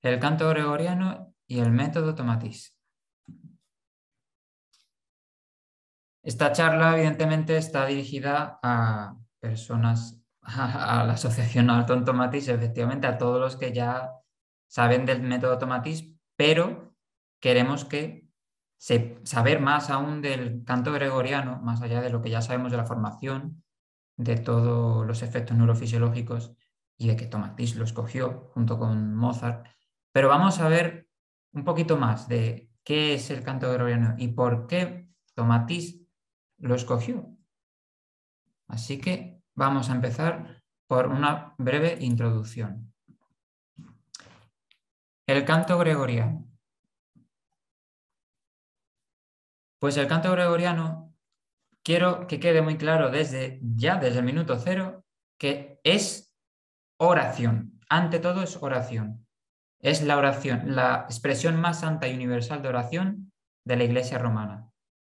el canto gregoriano y el método Tomatís. Esta charla, evidentemente, está dirigida a personas, a la asociación Alton Tomatís, efectivamente, a todos los que ya saben del método Tomatís, pero queremos saber más aún del canto gregoriano, más allá de lo que ya sabemos de la formación, de todos los efectos neurofisiológicos y de que Tomatís lo escogió junto con Mozart. Pero vamos a ver un poquito más de qué es el canto gregoriano y por qué Tomatís lo escogió. Así que vamos a empezar por una breve introducción. El canto gregoriano. Pues el canto gregoriano, quiero que quede muy claro desde el minuto cero, que es oración. Ante todo es oración. Es la oración, la expresión más santa y universal de oración de la Iglesia romana.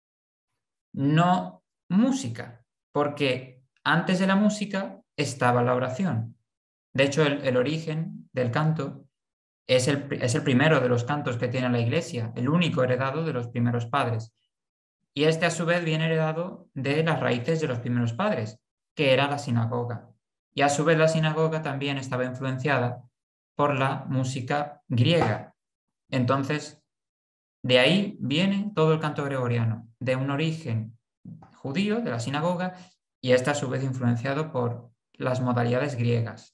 No música, porque antes de la música estaba la oración. De hecho, el origen del canto es el primero de los cantos que tiene la Iglesia, el único heredado de los primeros padres. Y este a su vez viene heredado de las raíces de los primeros padres, que era la sinagoga. Y a su vez la sinagoga también estaba influenciada por la música griega. Entonces, de ahí viene todo el canto gregoriano, de un origen judío, de la sinagoga, y está a su vez influenciado por las modalidades griegas.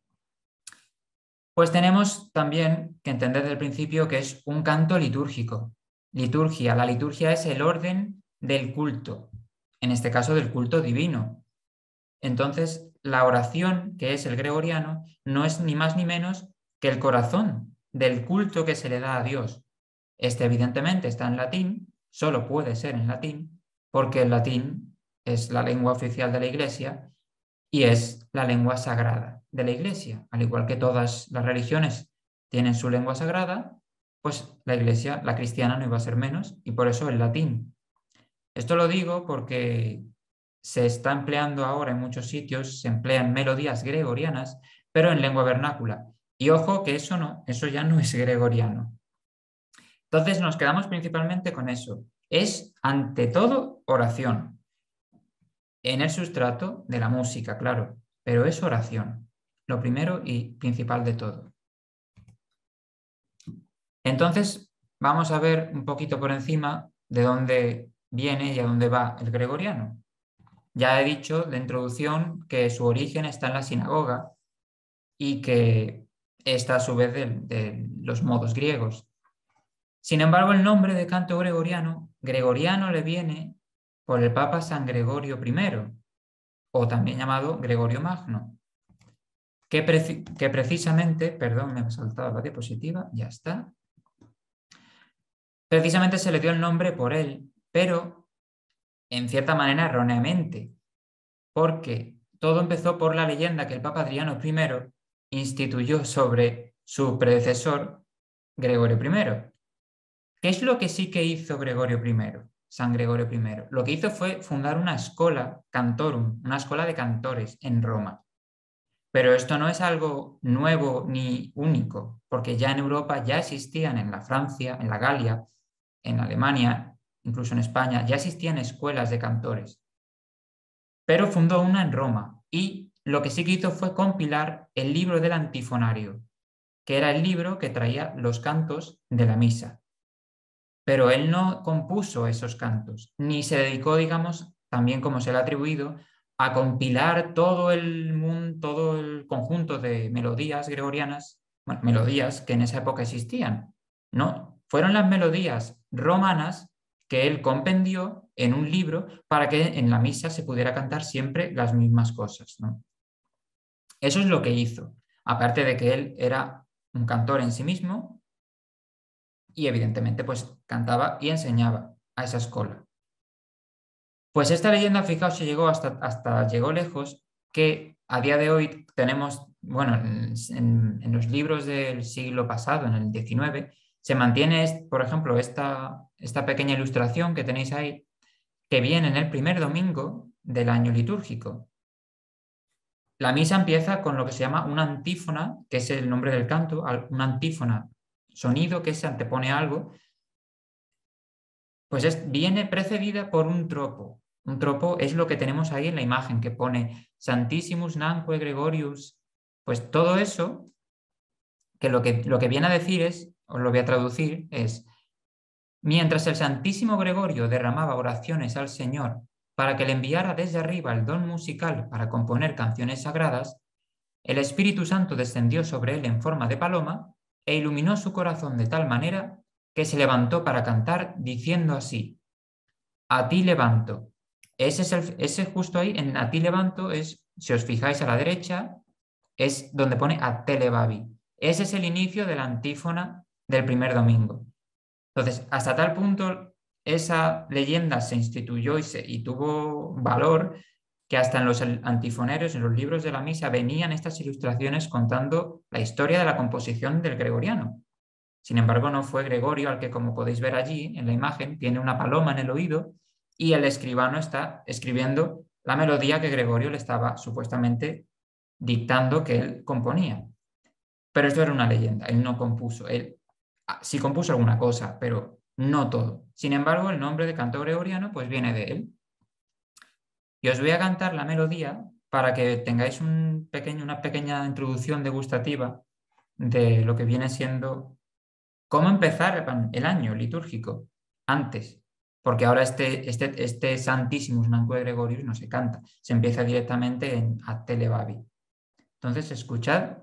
Pues tenemos también que entender desde el principio que es un canto litúrgico. Liturgia. La liturgia es el orden del culto, en este caso del culto divino. Entonces, la oración, que es el gregoriano, no es ni más ni menos que el corazón del culto que se le da a Dios. Este evidentemente está en latín, solo puede ser en latín, porque el latín es la lengua oficial de la Iglesia y es la lengua sagrada de la Iglesia. Al igual que todas las religiones tienen su lengua sagrada, pues la Iglesia, la cristiana, no iba a ser menos, y por eso el latín. Esto lo digo porque se está empleando ahora en muchos sitios, se emplean melodías gregorianas, pero en lengua vernácula. Y ojo que eso ya no es gregoriano. Entonces nos quedamos principalmente con eso. Es ante todo oración. En el sustrato de la música, claro, pero es oración. Lo primero y principal de todo. Entonces vamos a ver un poquito por encima de dónde viene y a dónde va el gregoriano. Ya he dicho de introducción que su origen está en la sinagoga y que está a su vez de los modos griegos. Sin embargo, el nombre de canto gregoriano le viene por el Papa San Gregorio I, o también llamado Gregorio Magno, que precisamente, perdón, me he saltado la diapositiva, ya está. Precisamente se le dio el nombre por él, pero en cierta manera erróneamente, porque todo empezó por la leyenda que el Papa Adriano I instituyó sobre su predecesor, Gregorio I. ¿Qué es lo que sí que hizo Gregorio I, San Gregorio I? Lo que hizo fue fundar una escola cantorum, una escuela de cantores en Roma. Pero esto no es algo nuevo ni único, porque ya en Europa ya existían, en la Francia, en la Galia, en Alemania, incluso en España, ya existían escuelas de cantores. Pero fundó una en Roma y lo que sí que hizo fue compilar el libro del antifonario, que era el libro que traía los cantos de la misa. Pero él no compuso esos cantos, ni se dedicó, digamos, también como se le ha atribuido, a compilar todo el conjunto de melodías gregorianas, bueno, melodías que en esa época existían. No, fueron las melodías romanas que él compendió en un libro para que en la misa se pudiera cantar siempre las mismas cosas, ¿no? Eso es lo que hizo, aparte de que él era un cantor en sí mismo y evidentemente pues cantaba y enseñaba a esa escuela. Pues esta leyenda, fijaos, llegó lejos, que a día de hoy tenemos, bueno, en los libros del siglo pasado, en el XIX, se mantiene, por ejemplo, esta pequeña ilustración que tenéis ahí, que viene en el primer domingo del año litúrgico. La misa empieza con lo que se llama una antífona, que es el nombre del canto, una antífona, sonido que se antepone a algo, pues viene precedida por un tropo. Un tropo es lo que tenemos ahí en la imagen, que pone Santissimus Nanque Gregorius. Pues todo eso, que lo que viene a decir es, os lo voy a traducir, es: mientras el Santísimo Gregorio derramaba oraciones al Señor para que le enviara desde arriba el don musical para componer canciones sagradas, el Espíritu Santo descendió sobre él en forma de paloma e iluminó su corazón de tal manera que se levantó para cantar diciendo así: a ti levanto. Ese justo ahí, en a ti levanto, es, si os fijáis a la derecha, es donde pone a te levavi. Ese es el inicio de la antífona del primer domingo. Entonces, hasta tal punto esa leyenda se instituyó y tuvo valor, que hasta en los antifoneros, en los libros de la misa, venían estas ilustraciones contando la historia de la composición del gregoriano. Sin embargo, no fue Gregorio al que, como podéis ver allí en la imagen, tiene una paloma en el oído y el escribano está escribiendo la melodía que Gregorio le estaba supuestamente dictando que él componía. Pero esto era una leyenda, él no compuso, él sí compuso alguna cosa, pero no todo. Sin embargo, el nombre de canto gregoriano pues viene de él. Y os voy a cantar la melodía para que tengáis una pequeña introducción degustativa de lo que viene siendo cómo empezar el año litúrgico antes, porque ahora este Santísimos Nanque Gregorius no se canta, se empieza directamente en A te levavi. Entonces, escuchad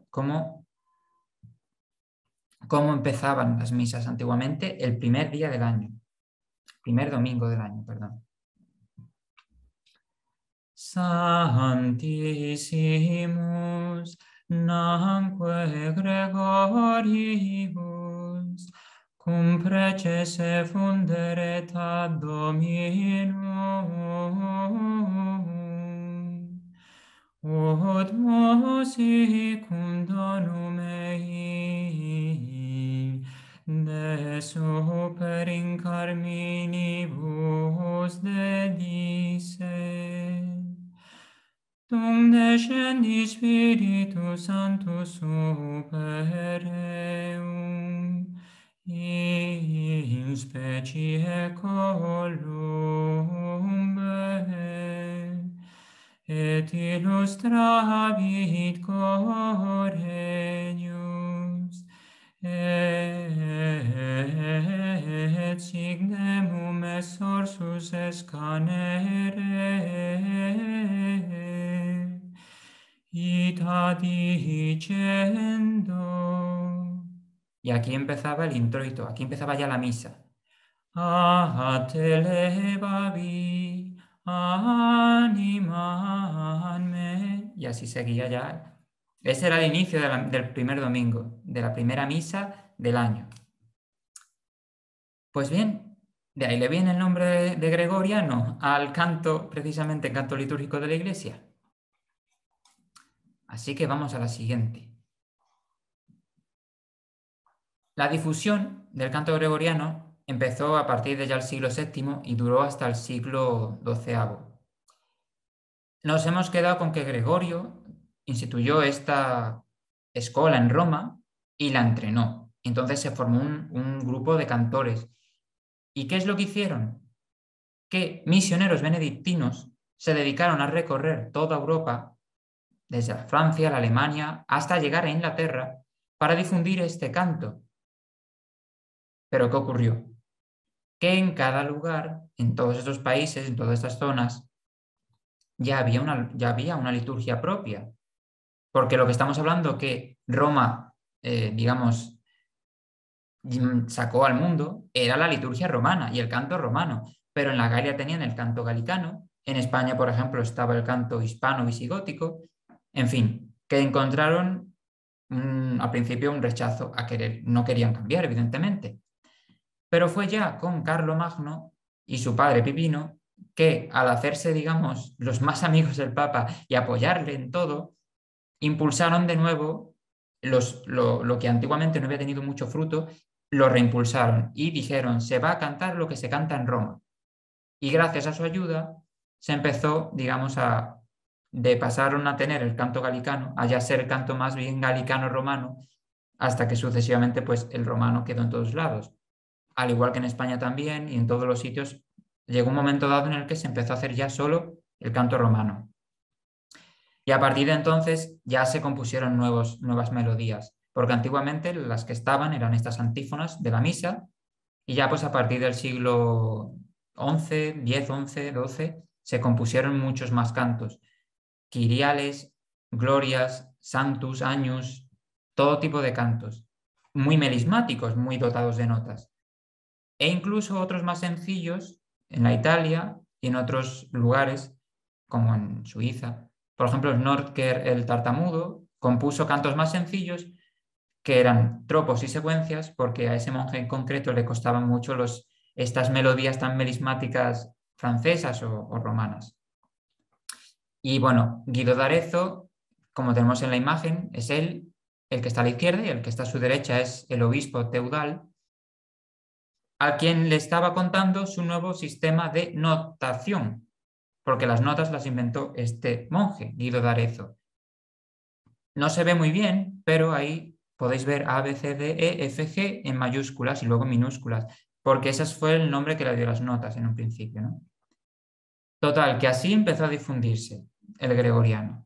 cómo empezaban las misas antiguamente el primer día del año, primer domingo del año, perdón. Santissimus Nanque Gregorius, cum precesse funderet ad Dominum, ut musicum donum ei, de super in carminibus dedisse. Tum descendi Spiritus Sanctus super eum, in specie columbe, et illustravit Corenius, et signemum exorsus escanere, ita dicendo. Y aquí empezaba el introito, aquí empezaba ya la misa. A te levavi, anima me. Y así seguía ya. Ese era el inicio del primer domingo, de la primera misa del año. Pues bien, de ahí le viene el nombre de gregoriano al canto, precisamente el canto litúrgico de la Iglesia. Así que vamos a la siguiente. La difusión del canto gregoriano empezó a partir de ya el siglo VII y duró hasta el siglo XII. Nos hemos quedado con que Gregorio instituyó esta escuela en Roma y la entrenó. Entonces se formó un grupo de cantores. ¿Y qué es lo que hicieron? Que misioneros benedictinos se dedicaron a recorrer toda Europa, desde Francia, la Alemania, hasta llegar a Inglaterra, para difundir este canto. ¿Pero qué ocurrió? Que en cada lugar, en todos estos países, en todas estas zonas, ya había una liturgia propia. Porque lo que estamos hablando que Roma, digamos, sacó al mundo era la liturgia romana y el canto romano. Pero en la Galia tenían el canto galicano, en España, por ejemplo, estaba el canto hispano visigótico, en fin, que encontraron al principio un rechazo a querer, no querían cambiar, evidentemente. Pero fue ya con Carlomagno y su padre Pipino que, al hacerse, digamos, los más amigos del Papa y apoyarle en todo, impulsaron de nuevo lo que antiguamente no había tenido mucho fruto, lo reimpulsaron y dijeron: se va a cantar lo que se canta en Roma. Y gracias a su ayuda se empezó, digamos, a de pasaron a tener el canto galicano a ya ser el canto más bien galicano-romano, hasta que sucesivamente pues, el romano quedó en todos lados. Al igual que en España también y en todos los sitios, llegó un momento dado en el que se empezó a hacer ya solo el canto romano. Y a partir de entonces ya se compusieron nuevas melodías, porque antiguamente las que estaban eran estas antífonas de la misa, y ya pues a partir del siglo XI, X, XI, XII, se compusieron muchos más cantos, quiriales, glorias, sanctus, agnus, todo tipo de cantos, muy melismáticos, muy dotados de notas, e incluso otros más sencillos en la Italia y en otros lugares, como en Suiza. Por ejemplo, Nordker el tartamudo compuso cantos más sencillos que eran tropos y secuencias, porque a ese monje en concreto le costaban mucho estas melodías tan melismáticas francesas o romanas. Y bueno, Guido d'Arezzo, como tenemos en la imagen, es él el que está a la izquierda y el que está a su derecha es el obispo Teudal, a quien le estaba contando su nuevo sistema de notación, porque las notas las inventó este monje, Guido d'Arezzo. No se ve muy bien, pero ahí podéis ver A, B, C, D, E, F, G en mayúsculas y luego minúsculas, porque ese fue el nombre que le dio las notas en un principio, ¿no? Total, que así empezó a difundirse el gregoriano.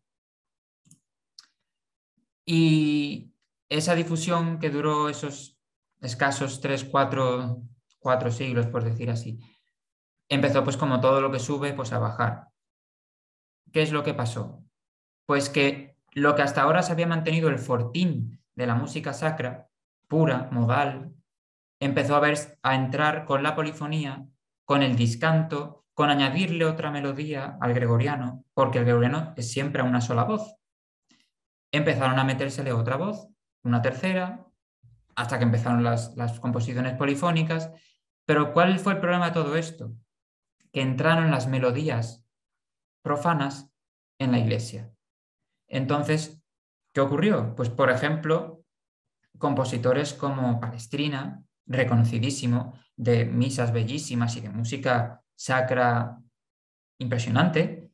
Y esa difusión que duró esos escasos 3, 4 siglos, por decir así, empezó pues como todo lo que sube, pues a bajar. ¿Qué es lo que pasó? Pues que lo que hasta ahora se había mantenido el fortín de la música sacra, pura, modal, empezó a entrar con la polifonía, con el discanto, con añadirle otra melodía al gregoriano, porque el gregoriano es siempre a una sola voz. Empezaron a metérsele otra voz, una tercera, hasta que empezaron las composiciones polifónicas. Pero ¿cuál fue el problema de todo esto? Que entraron las melodías profanas en la iglesia. Entonces, ¿qué ocurrió? Pues, por ejemplo, compositores como Palestrina, reconocidísimo, de misas bellísimas y de música sacra impresionante,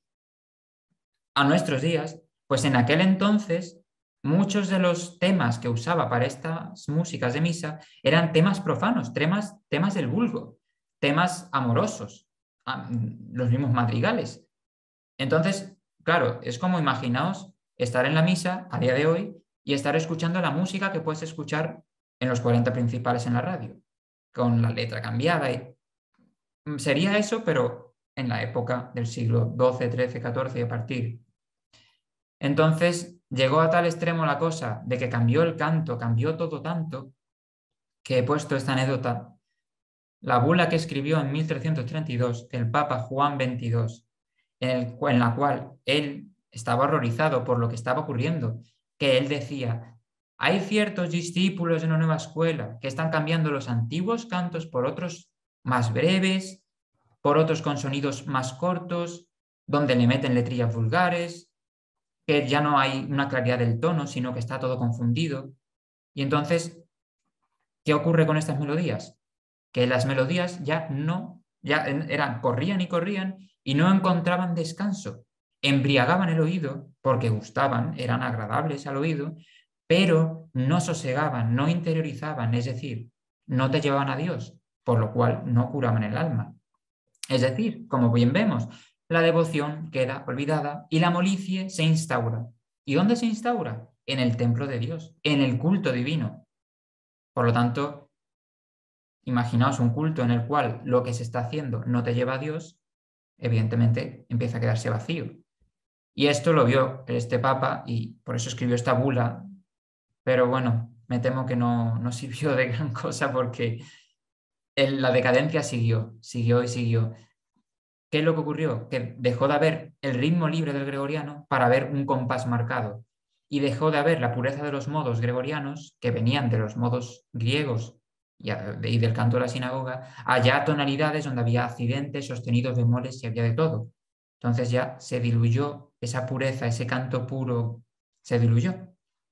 a nuestros días, pues en aquel entonces muchos de los temas que usaba para estas músicas de misa eran temas profanos, temas del vulgo, temas amorosos, los mismos madrigales. Entonces, claro, es como imaginaos estar en la misa a día de hoy y estar escuchando la música que puedes escuchar en los 40 principales en la radio, con la letra cambiada. Sería eso, pero en la época del siglo XII, XIII, XIV y a partir. Entonces, llegó a tal extremo la cosa de que cambió el canto, cambió todo tanto, que he puesto esta anécdota. La bula que escribió en 1332 el Papa Juan XXII, en la cual él estaba horrorizado por lo que estaba ocurriendo, que él decía, hay ciertos discípulos de una nueva escuela que están cambiando los antiguos cantos por otros más breves, por otros con sonidos más cortos, donde le meten letrillas vulgares, que ya no hay una claridad del tono, sino que está todo confundido. Y entonces, ¿qué ocurre con estas melodías? Que las melodías corrían y corrían y no encontraban descanso. Embriagaban el oído porque gustaban, eran agradables al oído, pero no sosegaban, no interiorizaban, es decir, no te llevaban a Dios, por lo cual no curaban el alma. Es decir, como bien vemos, la devoción queda olvidada y la molicie se instaura. ¿Y dónde se instaura? En el templo de Dios, en el culto divino. Por lo tanto, imaginaos un culto en el cual lo que se está haciendo no te lleva a Dios, evidentemente empieza a quedarse vacío. Y esto lo vio este papa y por eso escribió esta bula, pero bueno, me temo que no sirvió de gran cosa porque la decadencia siguió y siguió. ¿Qué es lo que ocurrió? Que dejó de haber el ritmo libre del gregoriano para haber un compás marcado y dejó de haber la pureza de los modos gregorianos que venían de los modos griegos y del canto de la sinagoga, allá tonalidades donde había accidentes, sostenidos, bemoles y había de todo. Entonces ya se diluyó esa pureza, ese canto puro, se diluyó.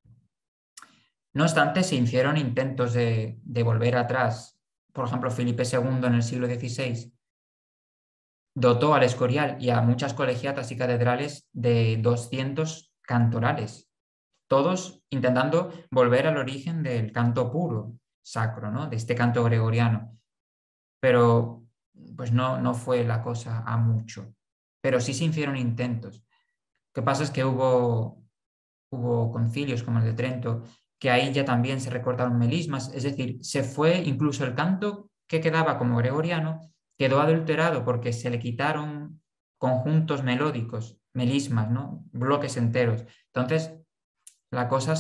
No obstante, se hicieron intentos de volver atrás. Por ejemplo, Felipe II en el siglo XVI dotó al Escorial y a muchas colegiatas y catedrales de 200 cantorales, todos intentando volver al origen del canto puro, sacro, ¿no? De este canto gregoriano. Pero pues no fue la cosa a mucho. Pero sí se hicieron intentos. Lo que pasa es que hubo concilios como el de Trento, que ahí ya también se recortaron melismas, es decir, se fue incluso el canto que quedaba como gregoriano, quedó adulterado porque se le quitaron conjuntos melódicos, melismas, ¿no? Bloques enteros. Entonces, la cosa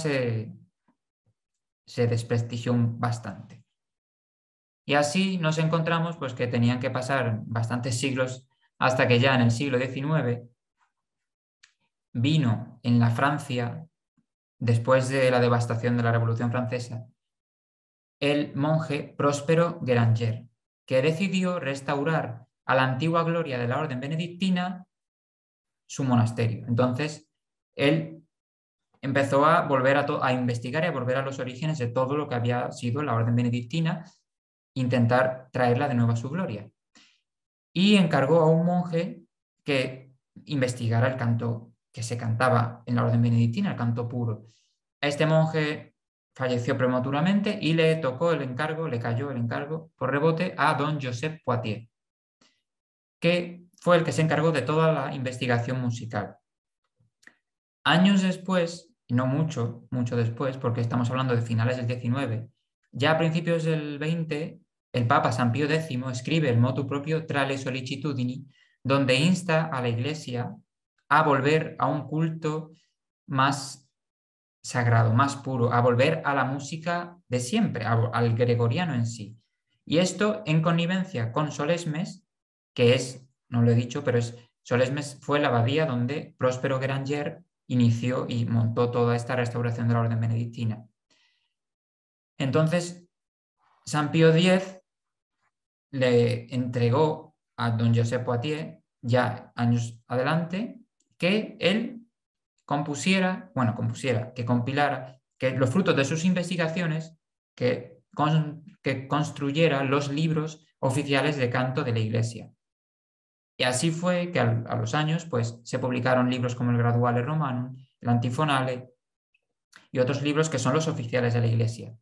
se desprestigió bastante. Y así nos encontramos pues, que tenían que pasar bastantes siglos hasta que ya en el siglo XIX vino en la Francia, después de la devastación de la Revolución Francesa, el monje Próspero Guéranger, que decidió restaurar a la antigua gloria de la orden benedictina su monasterio. Entonces, él empezó a volver a investigar y a volver a los orígenes de todo lo que había sido la orden benedictina, intentar traerla de nuevo a su gloria. Y encargó a un monje que investigara el canto que se cantaba en la orden benedictina, el canto puro. A este monje falleció prematuramente y le tocó el encargo, le cayó el encargo por rebote a don Josep Poitiers, que fue el que se encargó de toda la investigación musical. Años después, y no mucho después, porque estamos hablando de finales del XIX, ya a principios del XX, el Papa San Pío X escribe el motu proprio Tra le sollicitudini, donde insta a la Iglesia a volver a un culto más sagrado, más puro, a volver a la música de siempre, al gregoriano en sí. Y esto en connivencia con Solesmes, que es, no lo he dicho, pero Solesmes fue la abadía donde Próspero Guéranger inició y montó toda esta restauración de la orden benedictina. Entonces, San Pío X le entregó a don Josep Poitiers, ya años adelante, que él compusiera, que compilara, que los frutos de sus investigaciones, que construyera los libros oficiales de canto de la Iglesia. Y así fue que a los años pues, se publicaron libros como el Graduale Romanum, el Antifonale y otros libros que son los oficiales de la Iglesia.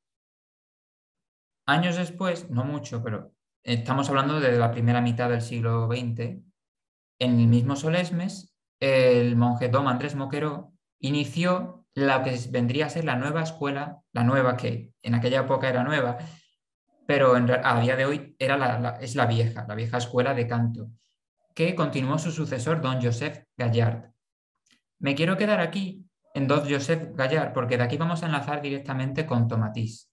Años después, no mucho, pero estamos hablando de la primera mitad del siglo XX, en el mismo Solesmes, el monje Dom Andrés Moqueró inició la que vendría a ser la nueva escuela, la nueva que en aquella época era nueva, pero a día de hoy es la vieja escuela de canto, que continuó su sucesor, don Josep Gallard. Me quiero quedar aquí en don Josep Gallard, porque de aquí vamos a enlazar directamente con Tomatís.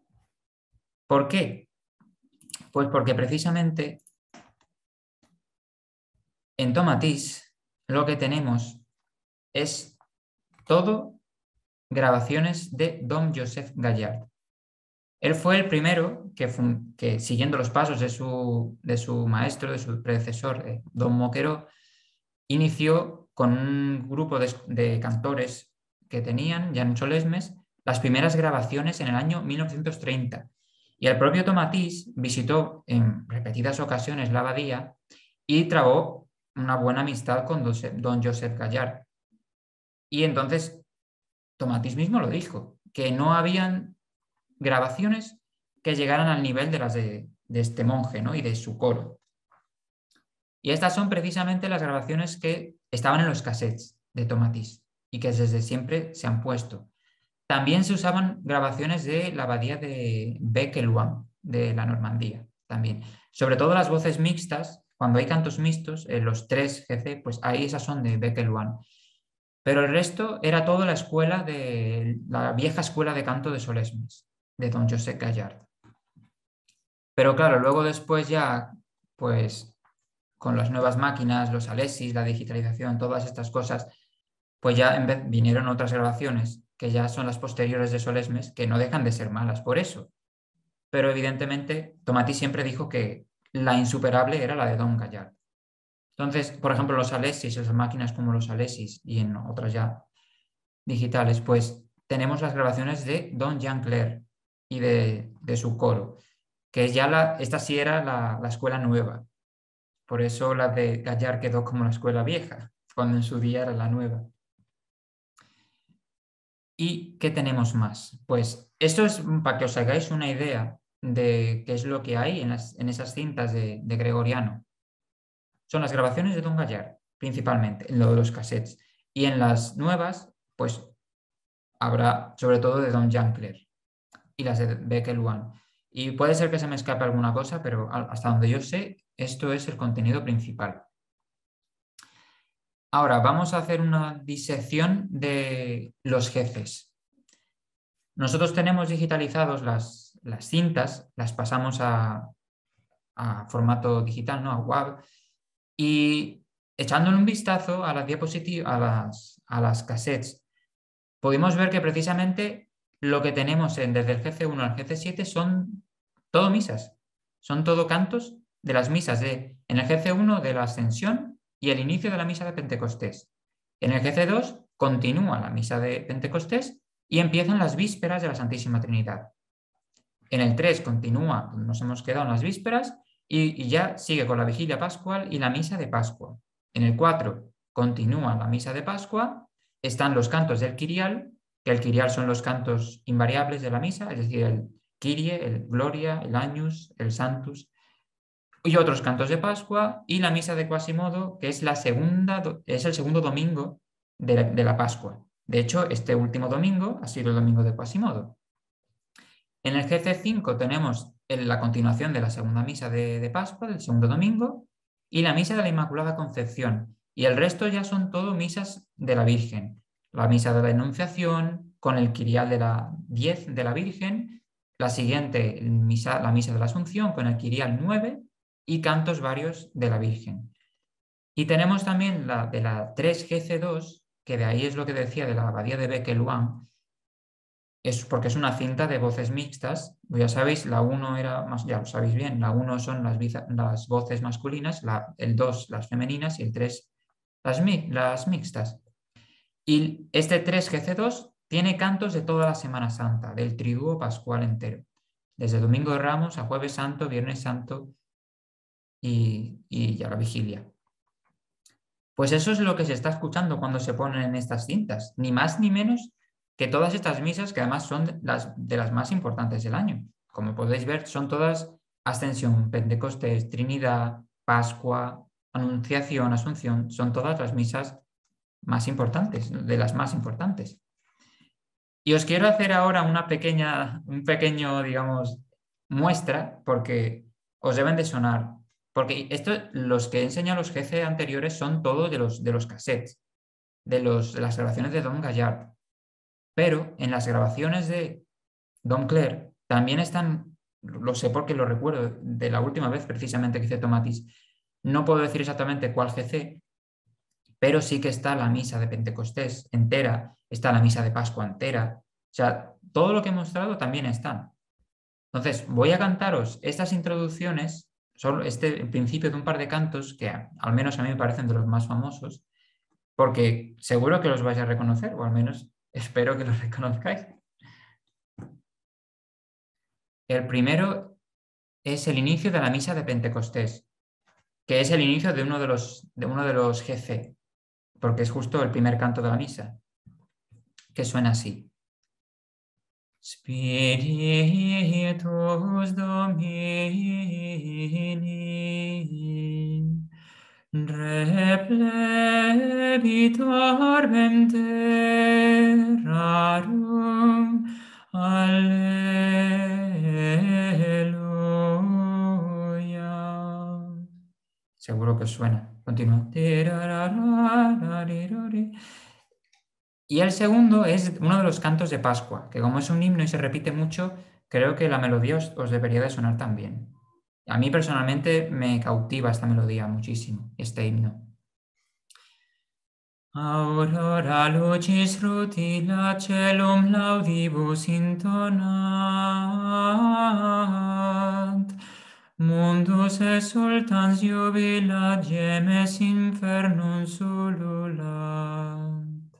¿Por qué? Pues porque precisamente en Tomatís lo que tenemos es todo grabaciones de don Josep Gallard. Él fue el primero que siguiendo los pasos de su maestro, de su predecesor, don Moqueró, inició con un grupo de cantores que tenían, ya en Solesmes, las primeras grabaciones en el año 1930. Y el propio Tomatís visitó en repetidas ocasiones la abadía y trabó una buena amistad con don Josep Gallard. Y entonces Tomatís mismo lo dijo, que no habían grabaciones que llegaran al nivel de las de este monje, ¿no? Y de su coro. Y estas son precisamente las grabaciones que estaban en los cassettes de Tomatís y que desde siempre se han puesto. También se usaban grabaciones de la abadía de Bec-et-Loing, de la Normandía, también. Sobre todo las voces mixtas, cuando hay cantos mixtos, los 3 GC, pues ahí esas son de Bec-et-Loing. Pero el resto era toda la vieja escuela de canto de Solesmes, de don Josep Gallard. Pero claro, luego después ya, pues con las nuevas máquinas, los Alesis, la digitalización, todas estas cosas, pues ya vinieron otras grabaciones que ya son las posteriores de Solesmes, que no dejan de ser malas por eso. Pero evidentemente Tomatí siempre dijo que la insuperable era la de don Gallard. Entonces, por ejemplo, los Alesis, esas máquinas como los Alesis y en otras ya digitales, pues tenemos las grabaciones de don Jean Clair y de su coro, que ya esta sí era la escuela nueva. Por eso la de Gallar quedó como la escuela vieja, cuando en su día era la nueva. ¿Y qué tenemos más? Pues esto es para que os hagáis una idea de qué es lo que hay en esas cintas de Gregoriano. Son las grabaciones de Don Gallar, principalmente, en lo de los cassettes. Y en las nuevas, pues habrá sobre todo de Don Jankler y las de Bekke Luan. Y puede ser que se me escape alguna cosa, pero hasta donde yo sé, esto es el contenido principal. Ahora vamos a hacer una disección de los jefes. Nosotros tenemos digitalizados las cintas, las pasamos a formato digital, ¿no? A WAV, y echándole un vistazo a las diapositivas, a las cassettes, pudimos ver que precisamente lo que tenemos desde el GC1 al GC7 son todo misas, son todo cantos de las misas en el GC1 de la Ascensión y el inicio de la misa de Pentecostés. En el GC2 continúa la misa de Pentecostés y empiezan las vísperas de la Santísima Trinidad. En el 3 continúa, nos hemos quedado en las vísperas y ya sigue con la vigilia pascual y la misa de Pascua. En el 4 continúa la misa de Pascua, están los cantos del Kyrial, que el Kyrial son los cantos invariables de la misa, es decir, el Kyrie, el Gloria, el Agnus, el Sanctus, y otros cantos de Pascua, y la misa de Quasimodo, que es el segundo domingo de la Pascua. De hecho, este último domingo ha sido el domingo de Quasimodo. En el GC5 tenemos la continuación de la segunda misa de Pascua, del segundo domingo, y la misa de la Inmaculada Concepción. Y el resto ya son todo misas de la Virgen. La misa de la Anunciación, con el Kyrial de la 10 de la Virgen, la siguiente misa, la misa de la Asunción, con el Kyrial 9 y cantos varios de la Virgen. Y tenemos también la de la 3GC2, que de ahí es lo que decía de la abadía de Bekke Luan, es porque es una cinta de voces mixtas. Ya sabéis, la 1 era más, ya lo sabéis bien, la 1 son las voces masculinas, el 2 las femeninas y el 3 las mixtas. Y este 3GC2 tiene cantos de toda la Semana Santa, del Triduo Pascual entero, desde Domingo de Ramos a Jueves Santo, Viernes Santo y ya la vigilia. Pues eso es lo que se está escuchando cuando se ponen en estas cintas, ni más ni menos que todas estas misas, que además son de las más importantes del año. Como podéis ver, son todas Ascensión, Pentecostés, Trinidad, Pascua, Anunciación, Asunción, son todas las misas más importantes, de las más importantes. Y os quiero hacer ahora un pequeño, digamos, muestra, porque os deben de sonar. Porque los que he enseñado los GC anteriores son todos de los cassettes, de las grabaciones de Don Gallard. Pero en las grabaciones de Don Clare también están, lo sé porque lo recuerdo, de la última vez precisamente que hice Tomatis. No puedo decir exactamente cuál GC, pero sí que está la misa de Pentecostés entera, está la misa de Pascua entera. O sea, todo lo que he mostrado también están. Entonces, voy a cantaros estas introducciones, solo el principio de un par de cantos que al menos a mí me parecen de los más famosos, porque seguro que los vais a reconocer, o al menos espero que los reconozcáis. El primero es el inicio de la misa de Pentecostés, que es el inicio de uno de los GC, porque es justo el primer canto de la misa, que suena así. Spiritus Domini replebitur terrarum. Aleluya. Seguro que suena. Continúa. Y el segundo es uno de los cantos de Pascua, que como es un himno y se repite mucho, creo que la melodía os debería de sonar también. A mí personalmente me cautiva esta melodía muchísimo, este himno. Aurora lucis rutila celum laudibus intonat, mundus exultans jubilat, gemes infernum sululat.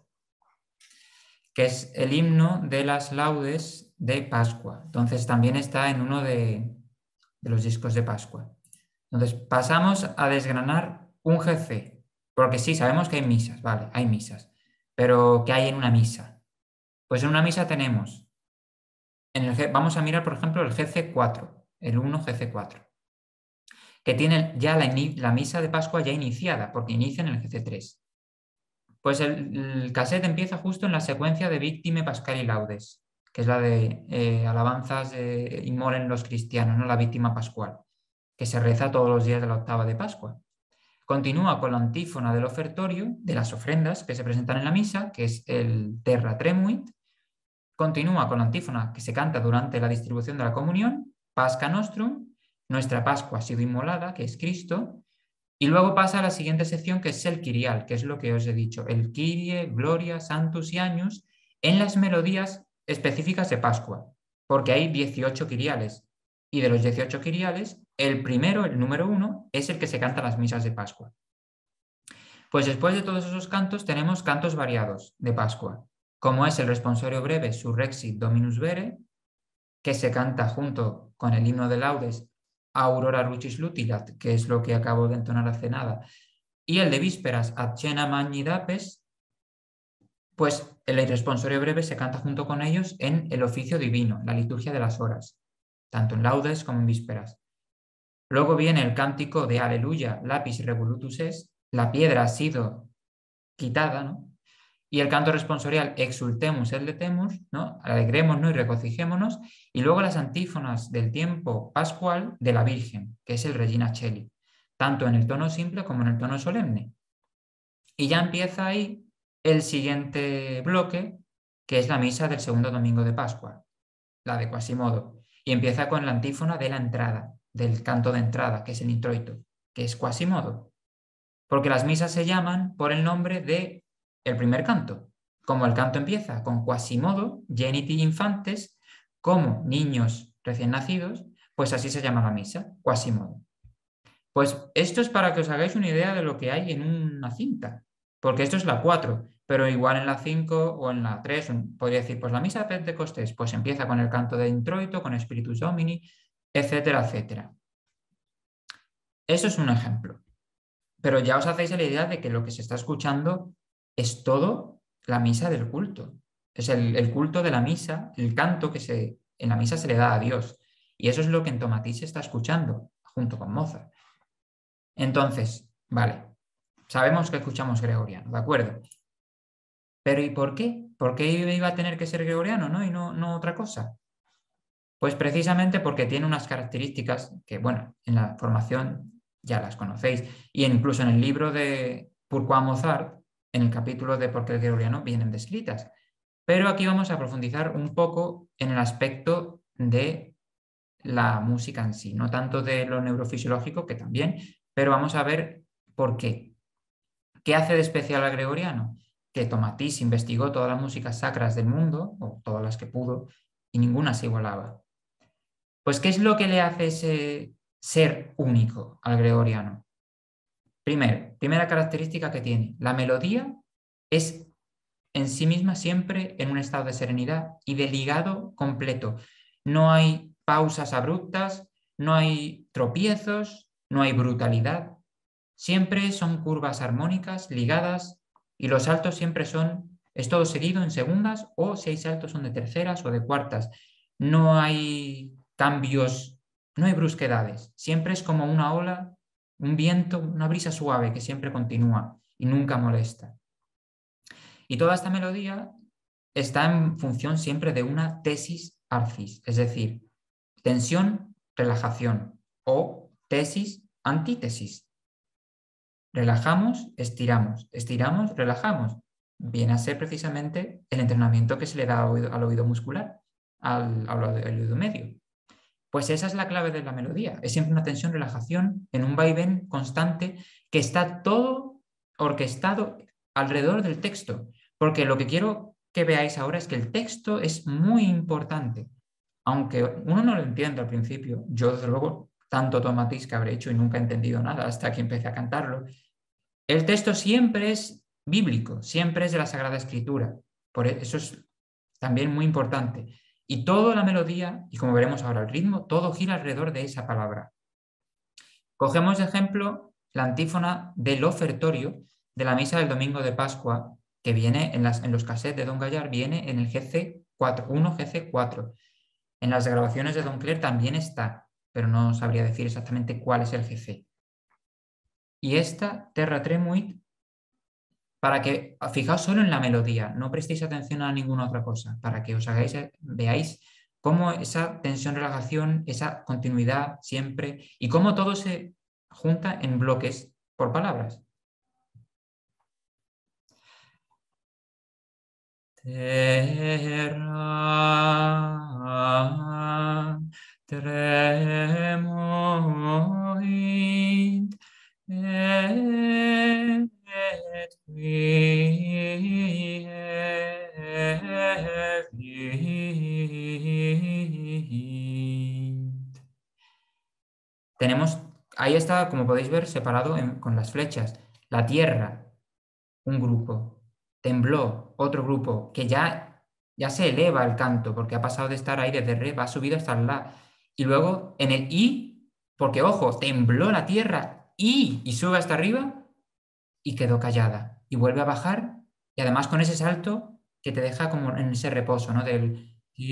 Que es el himno de las laudes de Pascua. Entonces también está en uno de los discos de Pascua. Entonces, pasamos a desgranar un GC, porque sí, sabemos que hay misas, vale, hay misas, pero ¿qué hay en una misa? Pues en una misa tenemos, vamos a mirar, por ejemplo, el GC4, el 1 GC4, que tiene ya la misa de Pascua ya iniciada, porque inicia en el GC3. Pues el cassette empieza justo en la secuencia de Victime, Pascali Laudes, que es la de alabanzas inmolen los cristianos, ¿no? La víctima pascual, que se reza todos los días de la octava de Pascua. Continúa con la antífona del ofertorio, de las ofrendas que se presentan en la misa, que es el Terra Tremuit. Continúa con la antífona que se canta durante la distribución de la comunión, Pasca Nostrum, nuestra Pascua ha sido inmolada, que es Cristo. Y luego pasa a la siguiente sección, que es el Kyrial, que es lo que os he dicho, el Kyrie, Gloria, Santus y Agnus, en las melodías específicas de Pascua, porque hay 18 Kyriales. Y de los 18 Kyriales, el primero, el número 1, es el que se canta en las misas de Pascua. Pues después de todos esos cantos tenemos cantos variados de Pascua, como es el responsorio breve Surrexit Dominus Vere, que se canta junto con el himno de laudes Aurora Lucis Lutilat, que es lo que acabo de entonar hace nada, y el de vísperas Ad Cena Magni Dapes, pues el responsorio breve se canta junto con ellos en el oficio divino, la liturgia de las horas, tanto en laudes como en vísperas. Luego viene el cántico de Aleluya, Lapis Revolutus Est, la piedra ha sido quitada, ¿no? Y el canto responsorial Exultemus et Letemus, ¿no? Alegrémonos y regocijémonos, y luego las antífonas del tiempo pascual de la Virgen, que es el Regina Coeli, tanto en el tono simple como en el tono solemne. Y ya empieza ahí el siguiente bloque, que es la misa del segundo domingo de Pascua, la de Quasimodo, y empieza con la antífona de la entrada, del canto de entrada, que es el introito, que es Quasimodo, porque las misas se llaman por el nombre de el primer canto. Como el canto empieza con Quasimodo, Geniti Infantes, como niños recién nacidos, pues así se llama la misa, Quasimodo. Pues esto es para que os hagáis una idea de lo que hay en una cinta, porque esto es la 4, pero igual en la 5 o en la 3, podría decir, pues la misa de Pentecostés, pues empieza con el canto de introito, con Spiritus Domini, etcétera, etcétera. Eso es un ejemplo. Pero ya os hacéis la idea de que lo que se está escuchando es todo la misa del culto. Es el culto de la misa, el canto que en la misa se le da a Dios. Y eso es lo que en Tomatí se está escuchando, junto con Mozart. Entonces, vale, sabemos que escuchamos gregoriano, ¿de acuerdo? Pero ¿y por qué? ¿Por qué iba a tener que ser gregoriano, ¿no? Y no otra cosa. Pues precisamente porque tiene unas características que, bueno, en la formación ya las conocéis. Y incluso en el libro de Pourquoi Mozart, en el capítulo de Por qué el gregoriano, vienen descritas. Pero aquí vamos a profundizar un poco en el aspecto de la música en sí, no tanto de lo neurofisiológico, que también, pero vamos a ver por qué. ¿Qué hace de especial al gregoriano? Que Tomatís investigó todas las músicas sacras del mundo, o todas las que pudo, y ninguna se igualaba. Pues, ¿qué es lo que le hace ese ser único al gregoriano? Primera característica que tiene, la melodía es en sí misma siempre en un estado de serenidad y de ligado completo. No hay pausas abruptas, no hay tropiezos, no hay brutalidad. Siempre son curvas armónicas ligadas y los saltos siempre es todo seguido en segundas, o si hay saltos son de terceras o de cuartas. No hay cambios, no hay brusquedades. Siempre es como una ola, un viento, una brisa suave que siempre continúa y nunca molesta. Y toda esta melodía está en función siempre de una tesis arcis, es decir, tensión, relajación, o tesis, antítesis. Relajamos, estiramos, estiramos, relajamos. Viene a ser precisamente el entrenamiento que se le da al oído muscular, al oído medio. Pues esa es la clave de la melodía. Es siempre una tensión, relajación en un vaivén constante que está todo orquestado alrededor del texto. Porque lo que quiero que veáis ahora es que el texto es muy importante. Aunque uno no lo entiende al principio, yo desde luego tanto Tomatís que habré hecho y nunca he entendido nada hasta que empecé a cantarlo. El texto siempre es bíblico, siempre es de la Sagrada Escritura. Por eso es también muy importante. Y toda la melodía, y como veremos ahora el ritmo, todo gira alrededor de esa palabra. Cogemos de ejemplo la antífona del ofertorio de la misa del domingo de Pascua, que viene en los cassettes de Don Gallar, viene en el GC4, 1 GC4. En las grabaciones de Don Clare también está, pero no sabría decir exactamente cuál es el GC. Y esta Terra Tremuit, para que fijaos solo en la melodía, no prestéis atención a ninguna otra cosa, para que os hagáis, veáis cómo esa tensión, relajación, esa continuidad siempre, y cómo todo se junta en bloques por palabras. Terra tremuit et vivit. Tenemos, ahí está, como podéis ver, separado con las flechas. La tierra, un grupo. Tembló, otro grupo, que ya se eleva el canto, porque ha pasado de estar ahí desde re, va subido hasta el la. Y luego en el i, porque ojo, tembló la tierra y sube hasta arriba y quedó callada. Y vuelve a bajar, y además con ese salto que te deja como en ese reposo, ¿no? Del...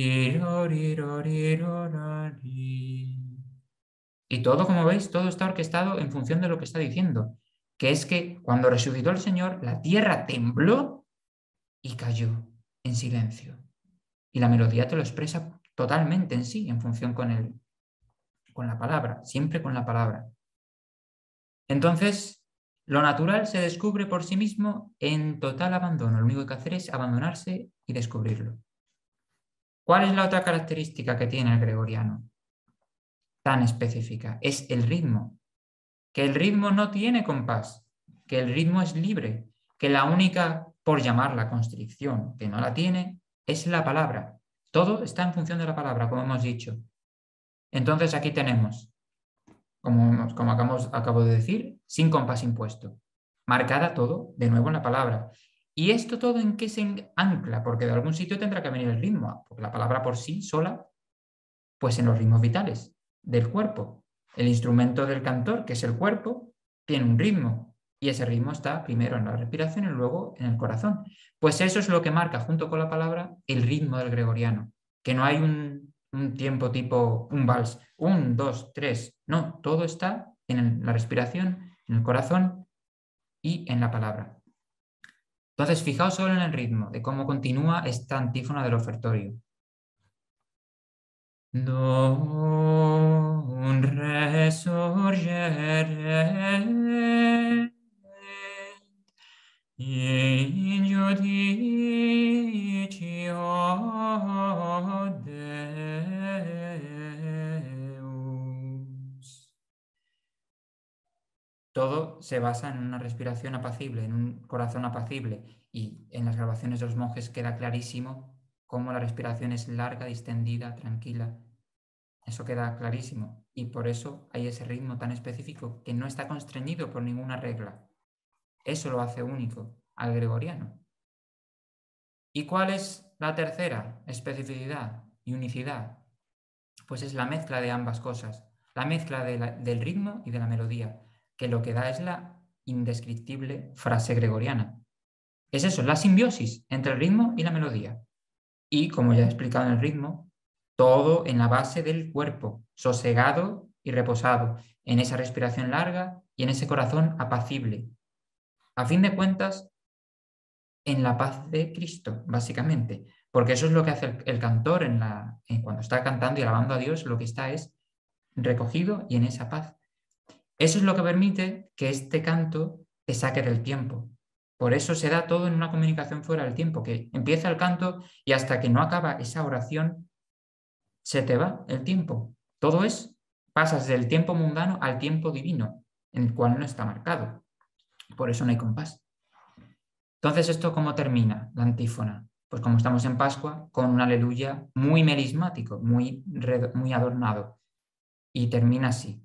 Y todo, como veis, todo está orquestado en función de lo que está diciendo, que es que cuando resucitó el Señor, la tierra tembló y cayó en silencio. Y la melodía te lo expresa totalmente en sí, en función con la palabra, siempre con la palabra. Entonces, lo natural se descubre por sí mismo en total abandono. Lo único que hay que hacer es abandonarse y descubrirlo. ¿Cuál es la otra característica que tiene el gregoriano tan específica? Es el ritmo. Que el ritmo no tiene compás, que el ritmo es libre, que la única, por llamarla constricción, que no la tiene, es la palabra. Todo está en función de la palabra, como hemos dicho. Entonces aquí tenemos, como acabo de decir, sin compás impuesto. Marcada todo, de nuevo en la palabra. ¿Y esto todo en qué se ancla? Porque de algún sitio tendrá que venir el ritmo, porque la palabra por sí sola, pues en los ritmos vitales del cuerpo. El instrumento del cantor, que es el cuerpo, tiene un ritmo y ese ritmo está primero en la respiración y luego en el corazón. Pues eso es lo que marca junto con la palabra el ritmo del gregoriano, que no hay un tiempo tipo un vals, 1, 2, 3, no, todo está en la respiración, en el corazón y en la palabra. Entonces, fijaos solo en el ritmo, de cómo continúa esta antífona del ofertorio. Non resurgere in judicio Deus. Todo se basa en una respiración apacible, en un corazón apacible, y en las grabaciones de los monjes queda clarísimo cómo la respiración es larga, distendida, tranquila. Eso queda clarísimo y por eso hay ese ritmo tan específico que no está constreñido por ninguna regla. Eso lo hace único al gregoriano. ¿Y cuál es la tercera especificidad y unicidad? Pues es la mezcla de ambas cosas, la mezcla del ritmo y de la melodía, que lo que da es la indescriptible frase gregoriana. Es eso, la simbiosis entre el ritmo y la melodía. Y, como ya he explicado en el ritmo, todo en la base del cuerpo, sosegado y reposado, en esa respiración larga y en ese corazón apacible. A fin de cuentas, en la paz de Cristo, básicamente, porque eso es lo que hace el cantor cuando está cantando y alabando a Dios, lo que está es recogido y en esa paz. Eso es lo que permite que este canto te saque del tiempo. Por eso se da todo en una comunicación fuera del tiempo, que empieza el canto y hasta que no acaba esa oración, se te va el tiempo. Todo es, pasas del tiempo mundano al tiempo divino, en el cual no está marcado. Por eso no hay compás. Entonces, ¿esto cómo termina la antífona? Pues como estamos en Pascua, con un aleluya muy melismático, muy adornado. Y termina así.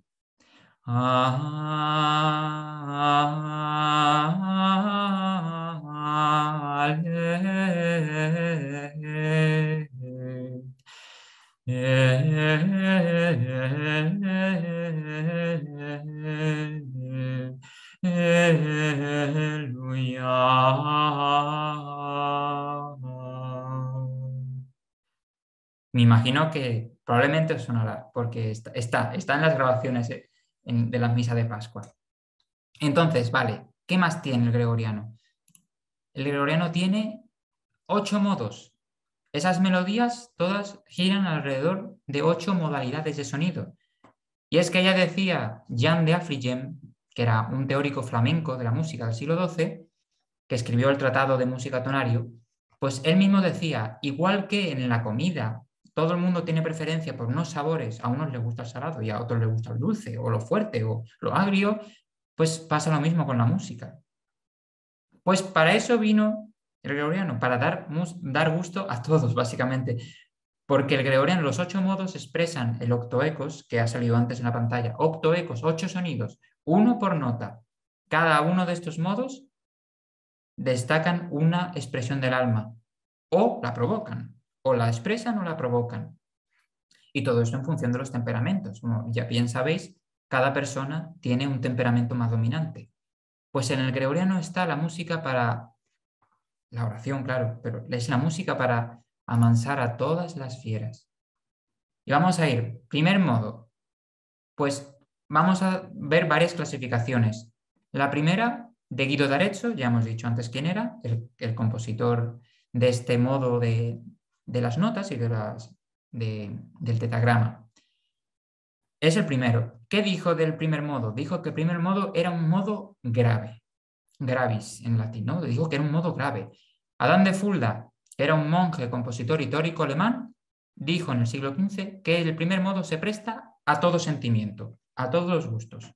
imagino que probablemente os sonará, porque está en las grabaciones de la misa de Pascua. Entonces, vale, ¿qué más tiene el gregoriano? El gregoriano tiene 8 modos. Esas melodías todas giran alrededor de 8 modalidades de sonido. Y es que ya decía Jan de Affligem, que era un teórico flamenco de la música del siglo XII, que escribió el Tratado de Música Tonario, pues él mismo decía, igual que en la comida todo el mundo tiene preferencia por unos sabores, a unos les gusta el salado y a otros les gusta el dulce o lo fuerte o lo agrio, pues pasa lo mismo con la música. Pues para eso vino el gregoriano, para dar gusto a todos, básicamente. Porque el gregoriano, los 8 modos expresan el octoecos, que ha salido antes en la pantalla. Octoecos, 8 sonidos, uno por nota. Cada uno de estos modos destacan una expresión del alma, o la provocan, o la expresan o la provocan. Y todo esto en función de los temperamentos. Como ya bien sabéis, cada persona tiene un temperamento más dominante. Pues en el gregoriano está la música para la oración, claro, pero es la música para amansar a todas las fieras. Y vamos a ir, primer modo, pues vamos a ver varias clasificaciones. La primera, de Guido d'Arezzo, ya hemos dicho antes quién era, el compositor de este modo de las notas y del tetagrama. Es el primero. ¿Qué dijo del primer modo? Dijo que el primer modo era un modo grave, gravis en latín, ¿no? Dijo que era un modo grave. Adán de Fulda, que era un monje, compositor y teórico alemán, dijo en el siglo XV que el primer modo se presta a todo sentimiento, a todos los gustos.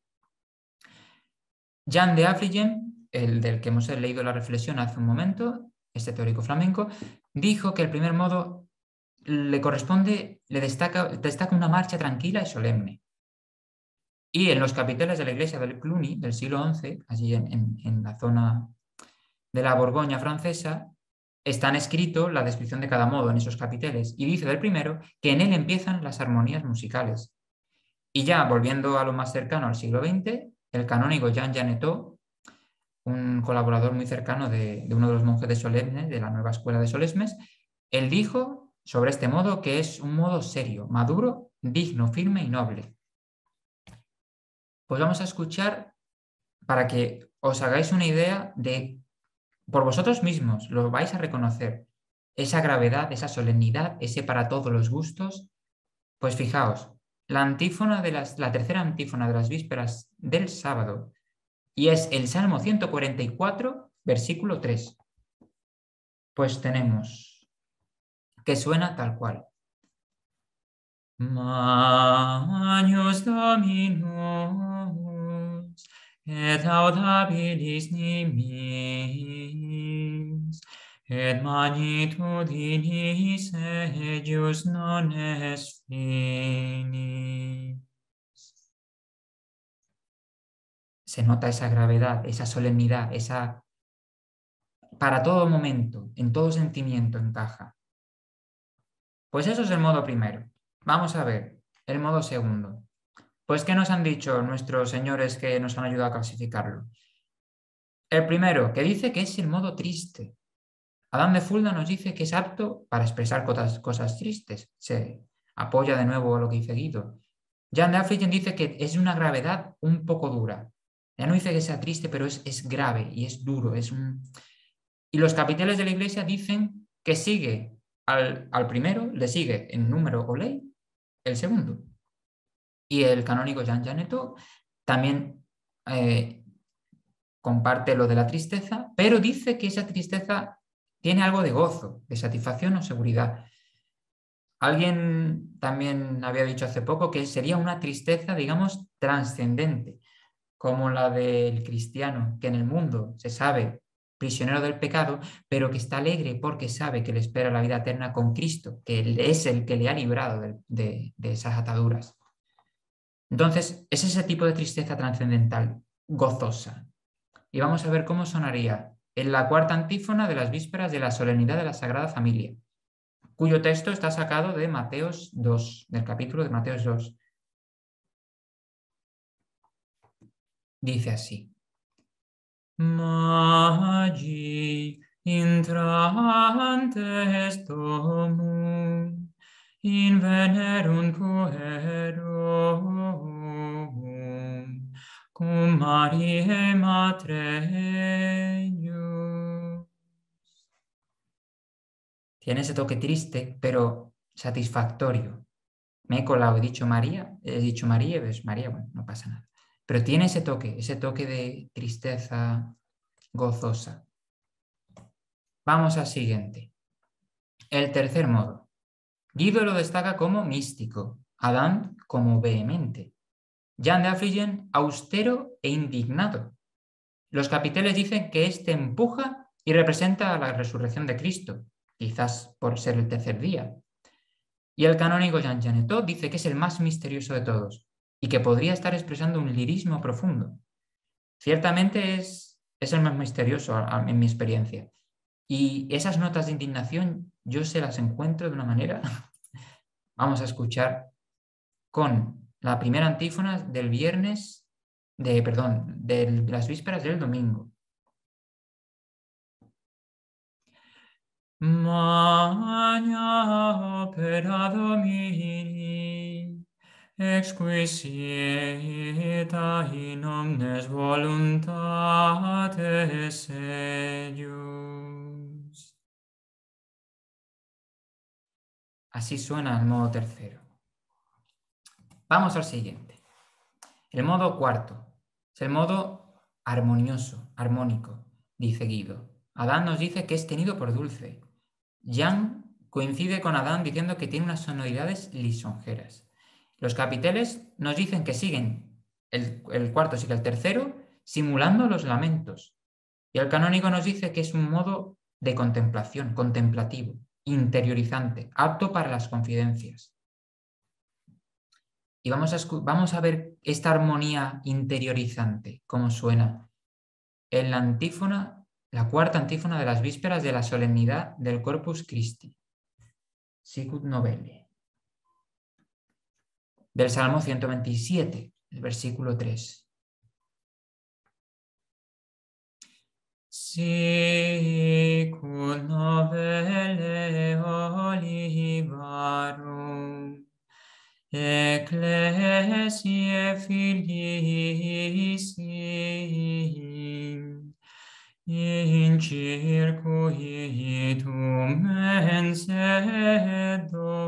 Jan de Affligem, el del que hemos leído la reflexión hace un momento, este teórico flamenco, dijo que el primer modo le corresponde, destaca una marcha tranquila y solemne. Y en los capiteles de la iglesia del Cluny del siglo XI, allí en la zona de la Borgoña francesa, están escrito la descripción de cada modo en esos capiteles y dice del primero que en él empiezan las armonías musicales. Y ya volviendo a lo más cercano al siglo XX, el canónigo Jean Janetot, un colaborador muy cercano de uno de los monjes de Solemne, de la nueva escuela de Solesmes, él dijo sobre este modo que es un modo serio, maduro, digno, firme y noble. Pues vamos a escuchar para que os hagáis una idea de, por vosotros mismos, lo vais a reconocer, esa gravedad, esa solemnidad, ese para todos los gustos. Pues fijaos, la tercera antífona de las vísperas del sábado, y es el Salmo 144, versículo 3. Pues tenemos que suena tal cual. Magnus Dominus, et audabilis nimis, et magnitudinis ejus non est finis. Se nota esa gravedad, esa solemnidad, esa para todo momento, en todo sentimiento encaja. Pues eso es el modo primero. Vamos a ver el modo segundo. Pues ¿qué nos han dicho nuestros señores que nos han ayudado a clasificarlo? El primero, que dice que es el modo triste. Adán de Fulda nos dice que es apto para expresar cosas tristes. Se apoya de nuevo a lo que dice Guido. Jan de Affligem dice que es una gravedad un poco dura. Ya no dice que sea triste, pero es grave y es duro. Y los capiteles de la Iglesia dicen que sigue al primero, le sigue en número o ley el segundo. Y el canónigo Jean Janetot también comparte lo de la tristeza, pero dice que esa tristeza tiene algo de gozo, de satisfacción o seguridad. Alguien también había dicho hace poco que sería una tristeza, digamos, trascendente, como la del cristiano, que en el mundo se sabe prisionero del pecado, pero que está alegre porque sabe que le espera la vida eterna con Cristo, que es el que le ha librado de esas ataduras. Entonces, es ese tipo de tristeza trascendental, gozosa. Y vamos a ver cómo sonaría en la cuarta antífona de las vísperas de la solemnidad de la Sagrada Familia, cuyo texto está sacado de Mateos 2, del capítulo de Mateos 2. Dice así. Magi intrantes domus, in venerum puerum, cum Mariae Matre eius. Tiene ese toque triste, pero satisfactorio. Me he colado, he dicho María, ves María, bueno, no pasa nada. Pero tiene ese toque de tristeza gozosa. Vamos al siguiente. El tercer modo. Guido lo destaca como místico, Adán como vehemente, Jean de Affligen austero e indignado. Los capiteles dicen que éste empuja y representa a la resurrección de Cristo, quizás por ser el tercer día. Y el canónigo Jean Genetot dice que es el más misterioso de todos y que podría estar expresando un lirismo profundo. Ciertamente es el más misterioso en mi experiencia. Y esas notas de indignación yo se las encuentro de una manera. Vamos a escuchar con la primera antífona del de las vísperas del domingo. Magna opera Domini, exquisita in omnes voluntates eius. Así suena el modo tercero. Vamos al siguiente. El modo cuarto es el modo armonioso, armónico, dice Guido. Adán nos dice que es tenido por dulce. Jean coincide con Adán diciendo que tiene unas sonoridades lisonjeras. Los capiteles nos dicen que siguen, el cuarto sigue el tercero, simulando los lamentos. Y el canónico nos dice que es un modo de contemplación, contemplativo, interiorizante, apto para las confidencias. Y vamos a ver esta armonía interiorizante, cómo suena en la antífona, la cuarta antífona de las vísperas de la solemnidad del Corpus Christi. Sicut Novelle. Del Salmo 127, el versículo 3. Sicut Novelle Olivarum, Ecclesiae Filicis, in circuitum mensae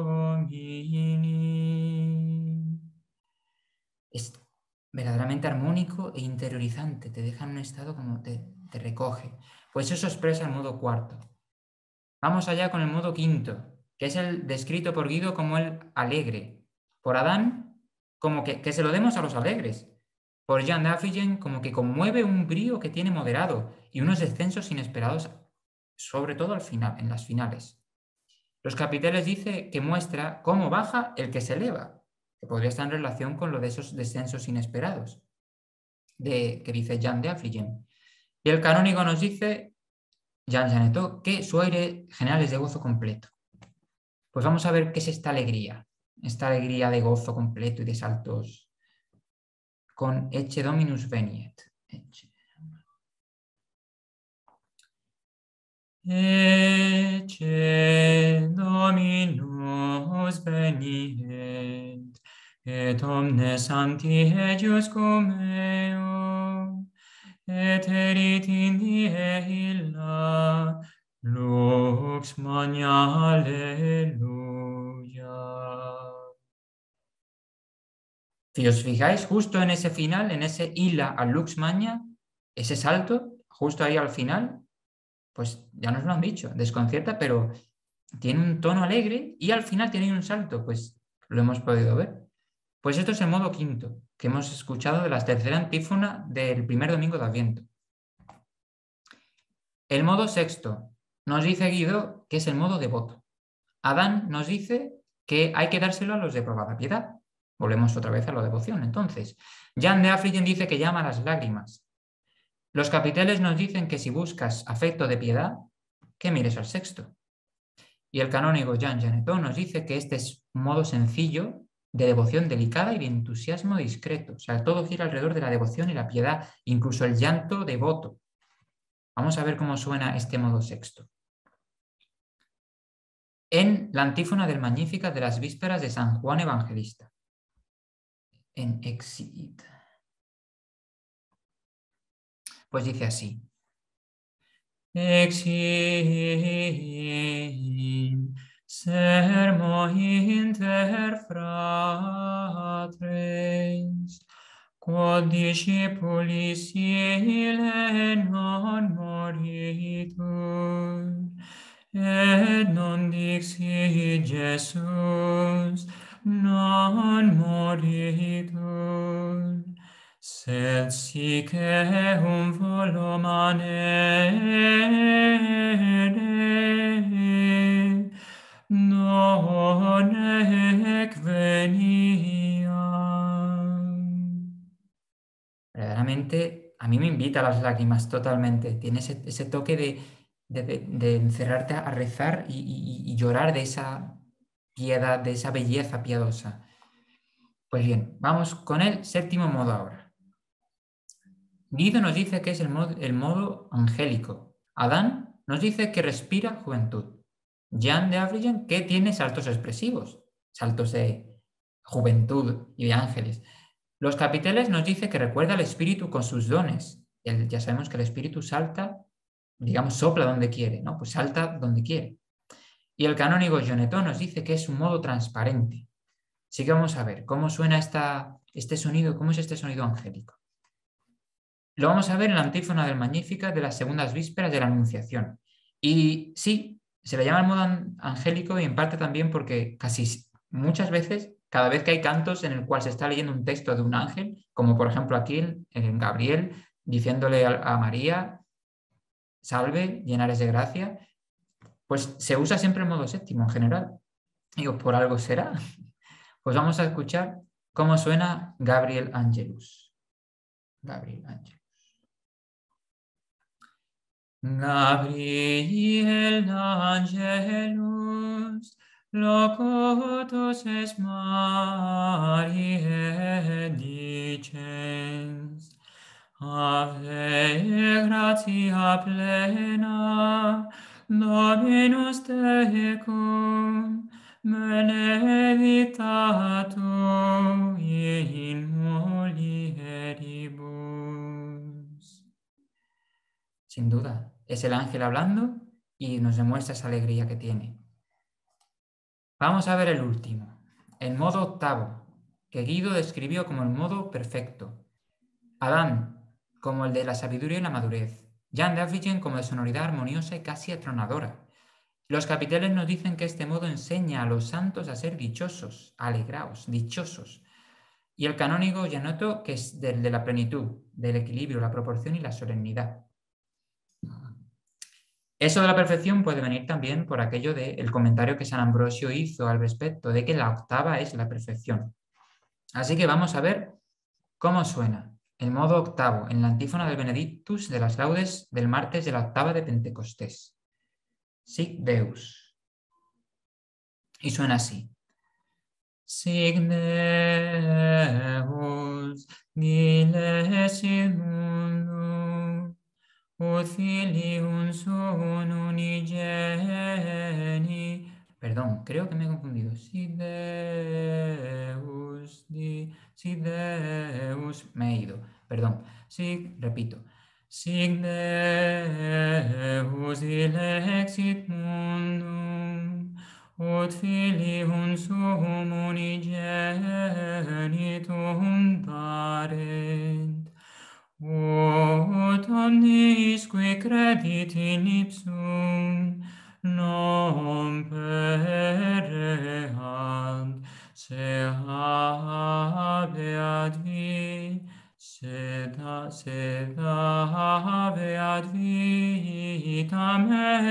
Domini. Es verdaderamente armónico e interiorizante, te deja en un estado como te recoge. Pues eso expresa el modo cuarto. Vamos allá con el modo quinto, que es el descrito por Guido como el alegre. Por Adán, como que se lo demos a los alegres. Por Jean de Affligen, como que conmueve un brío que tiene moderado y unos descensos inesperados, sobre todo al final, en las finales. Los capiteles dice que muestra cómo baja el que se eleva, que podría estar en relación con lo de esos descensos inesperados, que dice Jean de Affligen. Y el canónigo nos dice, Jean Genetot, que su aire general es de gozo completo. Pues vamos a ver qué es esta alegría de gozo completo y de saltos con Ecce Dominus Veniet. Ecce Dominus Veniet, et omnes sancti eius cum eo, et erit in die illa, lux magna, aleluya. Si os fijáis, justo en ese final, en ese illa al lux magna, ese salto, justo ahí al final, pues ya nos lo han dicho, desconcierta, pero tiene un tono alegre y al final tiene un salto, pues lo hemos podido ver. Pues esto es el modo quinto, que hemos escuchado de la tercera antífona del primer domingo de Adviento. El modo sexto nos dice Guido que es el modo devoto. Adán nos dice que hay que dárselo a los de probada piedad. Volvemos otra vez a la devoción. Entonces, Jean de Affligen dice que llama a las lágrimas. Los capiteles nos dicen que si buscas afecto de piedad, que mires al sexto. Y el canónigo Jean Genetot nos dice que este es un modo sencillo de devoción delicada y de entusiasmo discreto. O sea, todo gira alrededor de la devoción y la piedad, incluso el llanto devoto. Vamos a ver cómo suena este modo sexto. en la antífona del Magníficat de las vísperas de San Juan Evangelista. En Exit. Pues dice así. Exit sermo inter fratres, quod discipulis ile non moritur, et non dixit Jesus non moritur, sed sic eum volo manere, non ec veniam. Verdaderamente, a mí me invita a las lágrimas totalmente. Tiene ese toque de encerrarte a rezar y llorar de esa piedad, de esa belleza piadosa. Pues bien, vamos con el séptimo modo ahora. Guido nos dice que es el modo angélico. Adán nos dice que respira juventud. Jean de Avrigen que tiene saltos expresivos, saltos de juventud y de ángeles. Los capiteles nos dice que recuerda al espíritu con sus dones. Ya sabemos que el espíritu salta, digamos, sopla donde quiere, ¿no? Pues salta donde quiere. Y el canónigo Jonetón nos dice que es un modo transparente. Así que vamos a ver cómo suena este sonido, cómo es este sonido angélico. Lo vamos a ver en la antífona del Magníficat de las segundas vísperas de la Anunciación. Y sí, se le llama el modo angélico y en parte también porque casi muchas veces, cada vez que hay cantos en el cual se está leyendo un texto de un ángel, como por ejemplo aquí en Gabriel, diciéndole a María, salve, llena eres de gracia, pues se usa siempre el modo séptimo en general. Digo, por algo será. Pues vamos a escuchar cómo suena Gabriel Angelus. Gabriel Angelus. Gabriel Angelus, locutus es Mariae dicens, Ave gratia plena, Dominus tecum, benedicta tu in mulieribus. Sin duda, es el ángel hablando y nos demuestra esa alegría que tiene. Vamos a ver el último, el modo octavo, que Guido describió como el modo perfecto. Adán, como el de la sabiduría y la madurez. Jean de Avrigen como de sonoridad armoniosa y casi atronadora. Los capiteles nos dicen que este modo enseña a los santos a ser dichosos, alegraos, dichosos. Y el canónigo Janotto, que es del de la plenitud, del equilibrio, la proporción y la solemnidad. Eso de la perfección puede venir también por aquello del comentario que San Ambrosio hizo al respecto, de que la octava es la perfección. Así que vamos a ver cómo suena el modo octavo en la antífona del Benedictus de las laudes del martes de la octava de Pentecostés. Sic Deus. Y suena así. Sic Deus, diles in mundo, ut filium suum unigeni. Perdón, creo que me he confundido. Sic Deus, sic Deus. Me he ido. Perdón. Repito. Sic Deus dilexit mundum, ut filium suum unigenitum darent, ut omnis qui credit in ipsum non pereant, se habeat vitam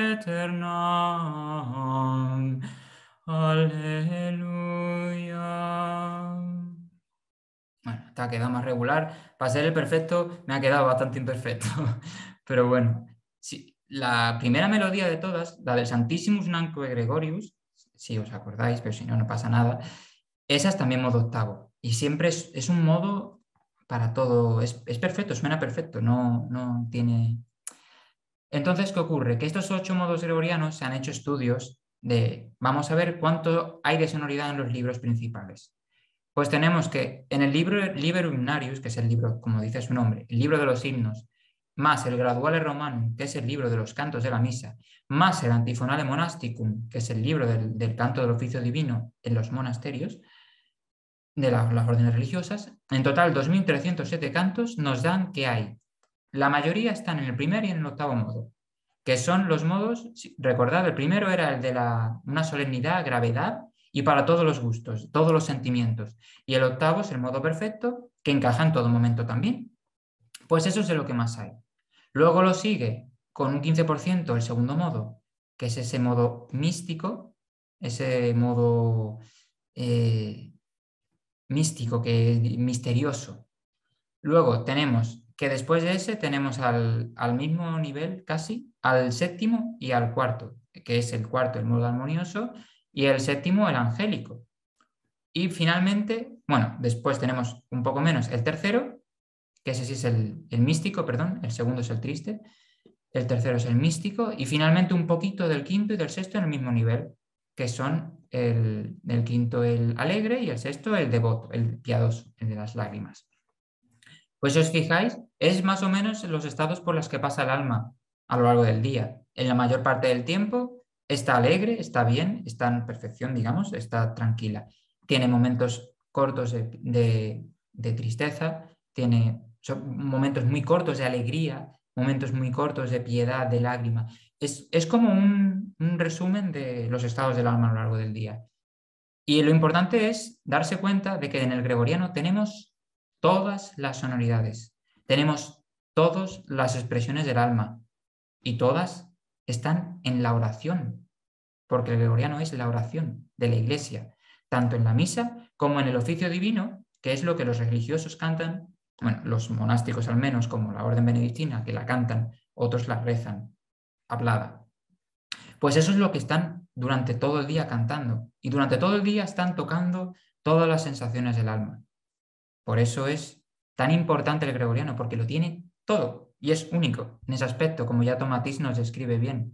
aeternam. Aleluya. Bueno, esta ha quedado más regular. Para ser el perfecto me ha quedado bastante imperfecto. Pero bueno, sí, la primera melodía de todas, la del Santissimus Nanque Gregorius, si os acordáis, pero si no, no pasa nada, esa es también modo octavo. Y siempre es un modo para todo. Es perfecto, suena perfecto, no tiene... Entonces, ¿qué ocurre? Que estos 8 modos gregorianos se han hecho estudios Vamos a ver cuánto hay de sonoridad en los libros principales. Pues tenemos que en el libro Liber Hymnarius, que es el libro, como dice su nombre, el libro de los himnos, más el Graduale Romanum, que es el libro de los cantos de la misa, más el Antiphonale Monasticum, que es el libro del canto del oficio divino en los monasterios, de las órdenes religiosas, en total 2.307 cantos nos dan que hay. La mayoría están en el primer y en el octavo modo, que son los modos, recordad, el primero era el de una solemnidad, gravedad y para todos los gustos, todos los sentimientos. Y el octavo es el modo perfecto, que encaja en todo momento también. Pues eso es de lo que más hay. Luego lo sigue con un 15% el segundo modo, que es ese modo místico, ese modo místico, misterioso. Luego tenemos que después de ese tenemos al mismo nivel casi, al séptimo y al cuarto, que es el cuarto el modo armonioso y el séptimo el angélico. Y finalmente, bueno, después tenemos un poco menos el tercero, que ese sí es el místico, perdón, el segundo es el triste, el tercero es el místico y finalmente un poquito del quinto y del sexto en el mismo nivel, que son el quinto el alegre y el sexto el devoto, el piadoso, el de las lágrimas. Pues si os fijáis, es más o menos los estados por los que pasa el alma a lo largo del día. En la mayor parte del tiempo está alegre, está bien, está en perfección, digamos, está tranquila. Tiene momentos cortos de tristeza, tiene momentos muy cortos de alegría, momentos muy cortos de piedad, de lágrima. Es como un resumen de los estados del alma a lo largo del día. Y lo importante es darse cuenta de que en el gregoriano tenemos todas las sonoridades, tenemos todas las expresiones del alma y todas están en la oración, porque el gregoriano es la oración de la iglesia, tanto en la misa como en el oficio divino, que es lo que los religiosos cantan, bueno, los monásticos al menos, como la orden benedictina, que la cantan, otros la rezan, hablada. Pues eso es lo que están durante todo el día cantando y durante todo el día están tocando todas las sensaciones del alma. Por eso es tan importante el gregoriano, porque lo tiene todo y es único en ese aspecto, como ya Tomatis nos describe bien.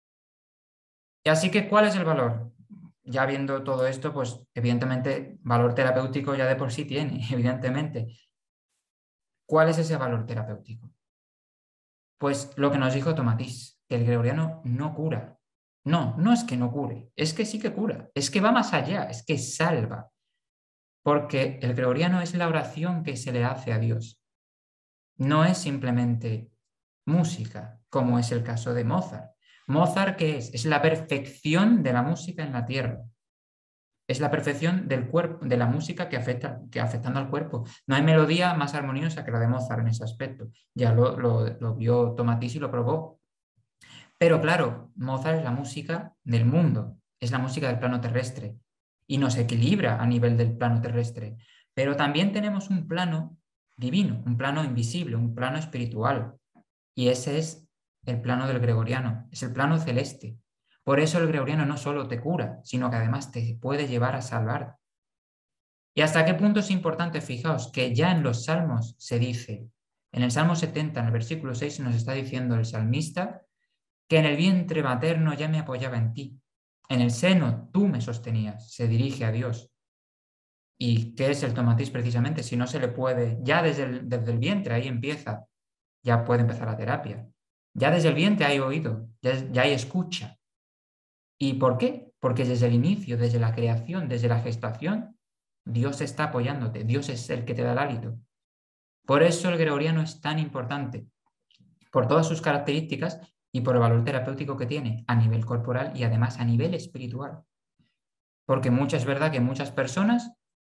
Y así que, ¿cuál es el valor? Ya viendo todo esto, pues evidentemente valor terapéutico ya de por sí tiene, evidentemente. ¿Cuál es ese valor terapéutico? Pues lo que nos dijo Tomatis, que el gregoriano no cura. No, no es que no cure, es que sí que cura, es que va más allá, es que salva, porque el gregoriano es la oración que se le hace a Dios. No es simplemente música, como es el caso de Mozart. Mozart, ¿qué es? Es la perfección de la música en la tierra. Es la perfección del cuerpo, de la música que afectando al cuerpo. No hay melodía más armoniosa que la de Mozart en ese aspecto. Ya lo vio Tomatis y lo probó. Pero claro, Mozart es la música del mundo, es la música del plano terrestre y nos equilibra a nivel del plano terrestre. Pero también tenemos un plano divino, un plano invisible, un plano espiritual. Y ese es el plano del gregoriano, es el plano celeste. Por eso el gregoriano no solo te cura, sino que además te puede llevar a salvar. ¿Y hasta qué punto es importante? Fijaos que ya en los salmos se dice, en el Salmo 70, en el versículo 6, nos está diciendo el salmista, que en el vientre materno ya me apoyaba en ti. En el seno tú me sostenías, se dirige a Dios. ¿Y qué es el tomatis precisamente? Si no se le puede, ya desde el vientre, ahí empieza, ya puede empezar la terapia. Ya desde el vientre hay oído, ya hay escucha. ¿Y por qué? Porque desde el inicio, desde la creación, desde la gestación, Dios está apoyándote, Dios es el que te da el hálito. Por eso el gregoriano es tan importante, por todas sus características y por el valor terapéutico que tiene a nivel corporal y además a nivel espiritual. Porque es verdad que muchas personas,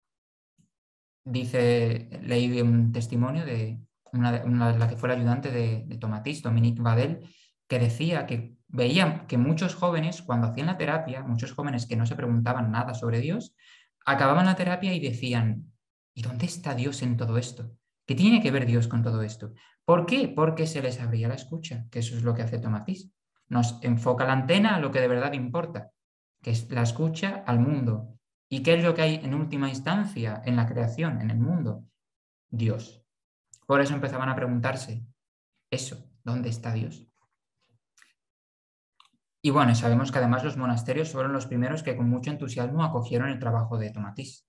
leí un testimonio de la que fue la ayudante de Tomatis, Dominique Vadel, que decía que veían que muchos jóvenes, cuando hacían la terapia, muchos jóvenes que no se preguntaban nada sobre Dios, acababan la terapia y decían, ¿y dónde está Dios en todo esto? ¿Qué tiene que ver Dios con todo esto? ¿Por qué? Porque se les abría la escucha, que eso es lo que hace Tomatis. Nos enfoca la antena a lo que de verdad importa, que es la escucha al mundo. ¿Y qué es lo que hay en última instancia en la creación, en el mundo? Dios. Por eso empezaban a preguntarse, eso, ¿dónde está Dios? Y bueno, sabemos que además los monasterios fueron los primeros que con mucho entusiasmo acogieron el trabajo de Tomatís.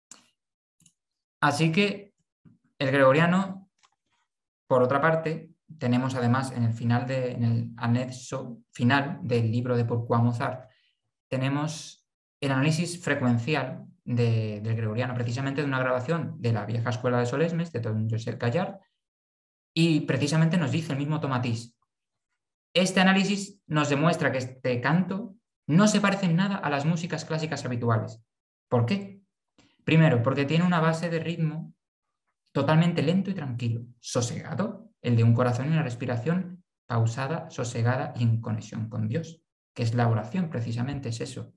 Así que el gregoriano, por otra parte, tenemos además en el anexo final del libro de Pourquoi Mozart, tenemos el análisis frecuencial del gregoriano, precisamente de una grabación de la vieja escuela de Solesmes, de don Josep Callard, y precisamente nos dice el mismo Tomatís: este análisis nos demuestra que este canto no se parece en nada a las músicas clásicas habituales. ¿Por qué? Primero, porque tiene una base de ritmo totalmente lento y tranquilo, sosegado, el de un corazón y una respiración pausada, sosegada y en conexión con Dios, que es la oración, precisamente es eso.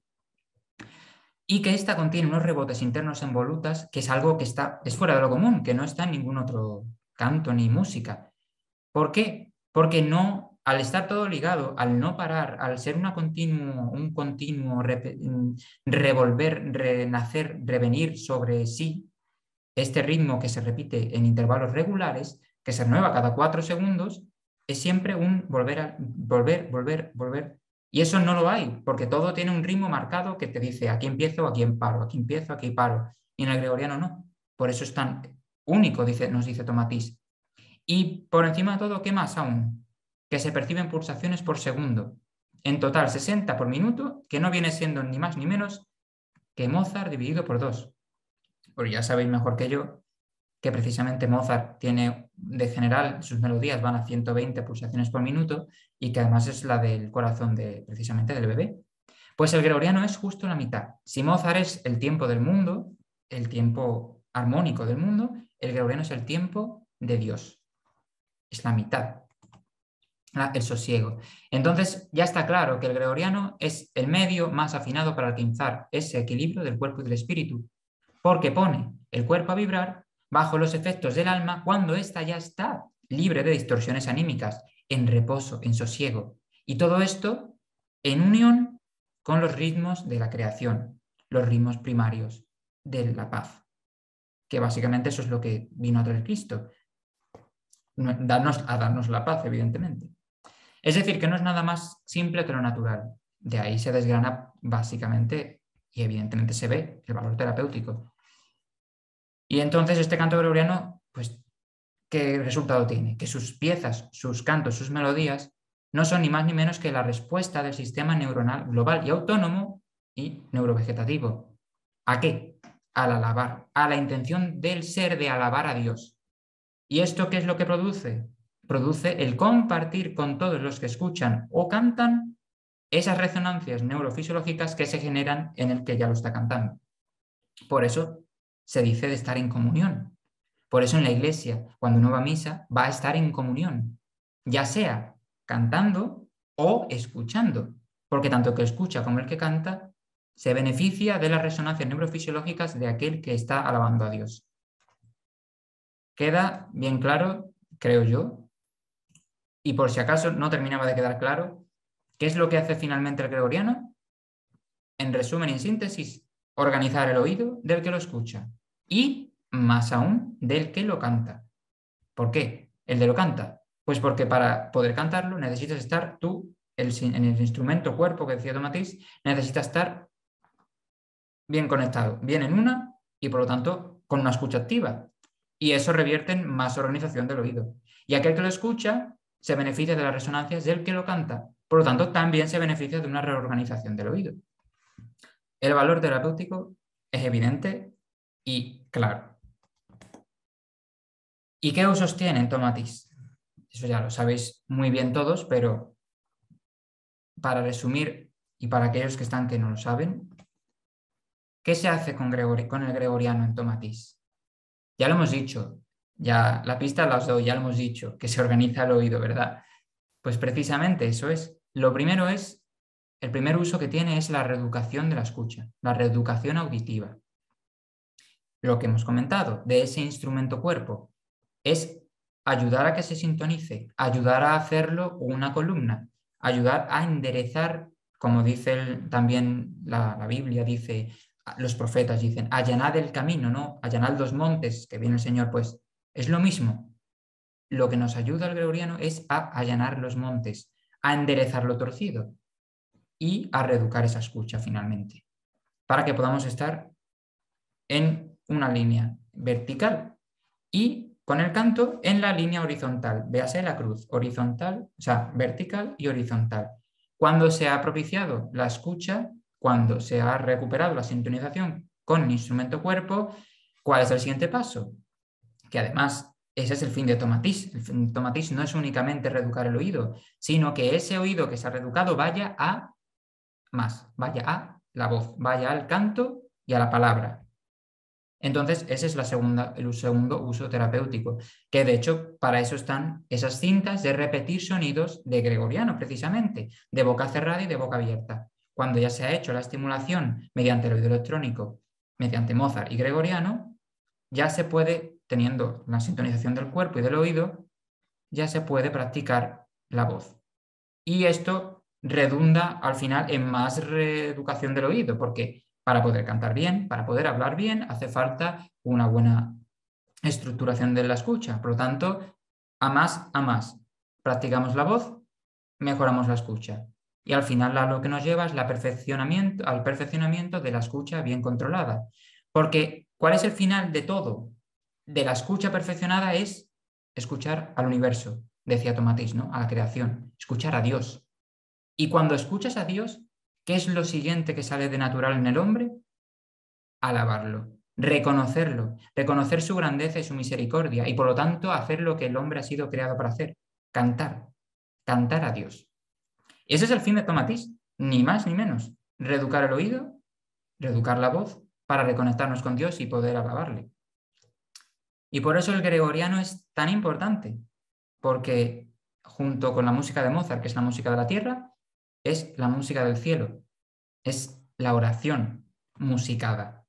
Y que esta contiene unos rebotes internos en volutas, que es algo que es fuera de lo común, que no está en ningún otro canto ni música. ¿Por qué? Porque no, al estar todo ligado, al no parar, al ser un continuo revolver, renacer, revenir sobre sí, este ritmo que se repite en intervalos regulares, que se renueva cada 4 segundos, es siempre un volver. Y eso no lo hay, porque todo tiene un ritmo marcado que te dice aquí empiezo, aquí paro, aquí empiezo, aquí paro. Y en el gregoriano no. Por eso es tan único, nos dice Tomatís. Y por encima de todo, ¿qué más aún? Que se perciben pulsaciones por segundo. En total 60 por minuto, que no viene siendo ni más ni menos que Mozart dividido por 2. Pues ya sabéis mejor que yo que precisamente Mozart tiene, de general, sus melodías van a 120 pulsaciones por minuto y que además es la del corazón precisamente del bebé. Pues el gregoriano es justo la mitad. Si Mozart es el tiempo del mundo, el tiempo armónico del mundo, el gregoriano es el tiempo de Dios. Es la mitad, el sosiego. Entonces ya está claro que el gregoriano es el medio más afinado para alcanzar ese equilibrio del cuerpo y del espíritu, porque pone el cuerpo a vibrar bajo los efectos del alma cuando ésta ya está libre de distorsiones anímicas, en reposo, en sosiego. Y todo esto en unión con los ritmos de la creación, los ritmos primarios de la paz, que básicamente eso es lo que vino a traer Cristo, darnos la paz, evidentemente. Es decir, que no es nada más simple que lo natural. De ahí se desgrana básicamente y evidentemente se ve el valor terapéutico. Y entonces este canto gregoriano, pues, ¿qué resultado tiene? Que sus piezas, sus cantos, sus melodías no son ni más ni menos que la respuesta del sistema neuronal global y autónomo y neurovegetativo. ¿A qué? Al alabar, a la intención del ser de alabar a Dios. ¿Y esto qué es lo que produce? Produce el compartir con todos los que escuchan o cantan esas resonancias neurofisiológicas que se generan en el que ya lo está cantando. Por eso se dice de estar en comunión. Por eso en la iglesia, cuando uno va a misa, va a estar en comunión, ya sea cantando o escuchando, porque tanto el que escucha como el que canta se beneficia de las resonancias neurofisiológicas de aquel que está alabando a Dios. Queda bien claro, creo yo, y por si acaso no terminaba de quedar claro, ¿qué es lo que hace finalmente el gregoriano? En resumen y en síntesis, organizar el oído del que lo escucha y, más aún, del que lo canta. ¿Por qué? El de lo canta. Pues porque para poder cantarlo necesitas estar tú, en el instrumento cuerpo que decía Tomatís, necesitas estar bien conectado, bien en una y por lo tanto con una escucha activa. Y eso revierte en más organización del oído. Y aquel que lo escucha se beneficia de las resonancias del que lo canta. Por lo tanto, también se beneficia de una reorganización del oído. El valor terapéutico es evidente y claro. ¿Y qué usos tiene Tomatís? Eso ya lo sabéis muy bien todos, pero para resumir y para aquellos que no lo saben, ¿qué se hace con el gregoriano en Tomatís? Ya lo hemos dicho, ya la pista la os doy, ya lo hemos dicho, que se organiza el oído, ¿verdad? Pues precisamente eso es. El primer uso que tiene es la reeducación de la escucha, la reeducación auditiva. Lo que hemos comentado de ese instrumento cuerpo es ayudar a que se sintonice, ayudar a hacerlo una columna, ayudar a enderezar, como dice también la Biblia, dice, los profetas dicen, allanad el camino, ¿no? Allanad los montes, que viene el Señor, pues es lo mismo. Lo que nos ayuda al gregoriano es a allanar los montes, a enderezar lo torcido. y a reeducar esa escucha finalmente, para que podamos estar en una línea vertical y con el canto en la línea horizontal. Véase la cruz, horizontal, o sea, vertical y horizontal. Cuando se ha propiciado la escucha, cuando se ha recuperado la sintonización con el instrumento cuerpo, ¿cuál es el siguiente paso? Que además ese es el fin de Tomatis. El fin de Tomatis no es únicamente reeducar el oído, sino que ese oído que se ha reeducado vaya a más, vaya a la voz, vaya al canto y a la palabra. Entonces, ese es el segundo uso terapéutico, que de hecho para eso están esas cintas de repetir sonidos de gregoriano, precisamente, de boca cerrada y de boca abierta. Cuando ya se ha hecho la estimulación mediante el oído electrónico, mediante Mozart y gregoriano, ya se puede, teniendo la sintonización del cuerpo y del oído, ya se puede practicar la voz. Y esto redunda al final en más reeducación del oído, porque para poder cantar bien, para poder hablar bien, hace falta una buena estructuración de la escucha. Por lo tanto, a más. Practicamos la voz, mejoramos la escucha. Y al final lo que nos lleva es al perfeccionamiento de la escucha bien controlada. Porque, ¿cuál es el final de todo? De la escucha perfeccionada es escuchar al universo, decía Tomatis, ¿no? A la creación, escuchar a Dios. Y cuando escuchas a Dios, ¿qué es lo siguiente que sale de natural en el hombre? Alabarlo, reconocerlo, reconocer su grandeza y su misericordia y por lo tanto hacer lo que el hombre ha sido creado para hacer, cantar, cantar a Dios. Ese es el fin de Tomatis, ni más ni menos, reeducar el oído, reeducar la voz para reconectarnos con Dios y poder alabarle. Y por eso el gregoriano es tan importante, porque junto con la música de Mozart, que es la música de la tierra, es la música del cielo, es la oración musicada.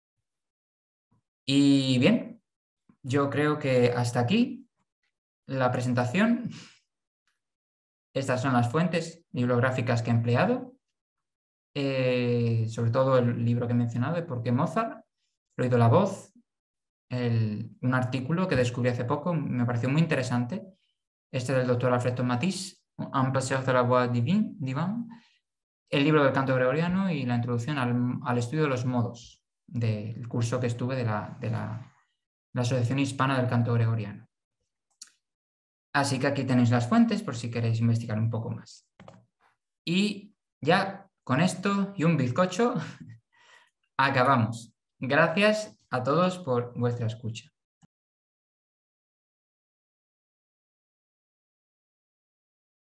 Y bien, yo creo que hasta aquí la presentación. Estas son las fuentes bibliográficas que he empleado, sobre todo el libro que he mencionado de Por qué Mozart, he oído la voz, un artículo que descubrí hace poco, me pareció muy interesante, este del doctor Alfred Tomatis, Un paseo de la voix divine, el libro del canto gregoriano y la introducción al estudio de los modos del curso que estuve de la Asociación Hispana del Canto Gregoriano. Así que aquí tenéis las fuentes por si queréis investigar un poco más. Y ya con esto y un bizcocho acabamos. Gracias a todos por vuestra escucha.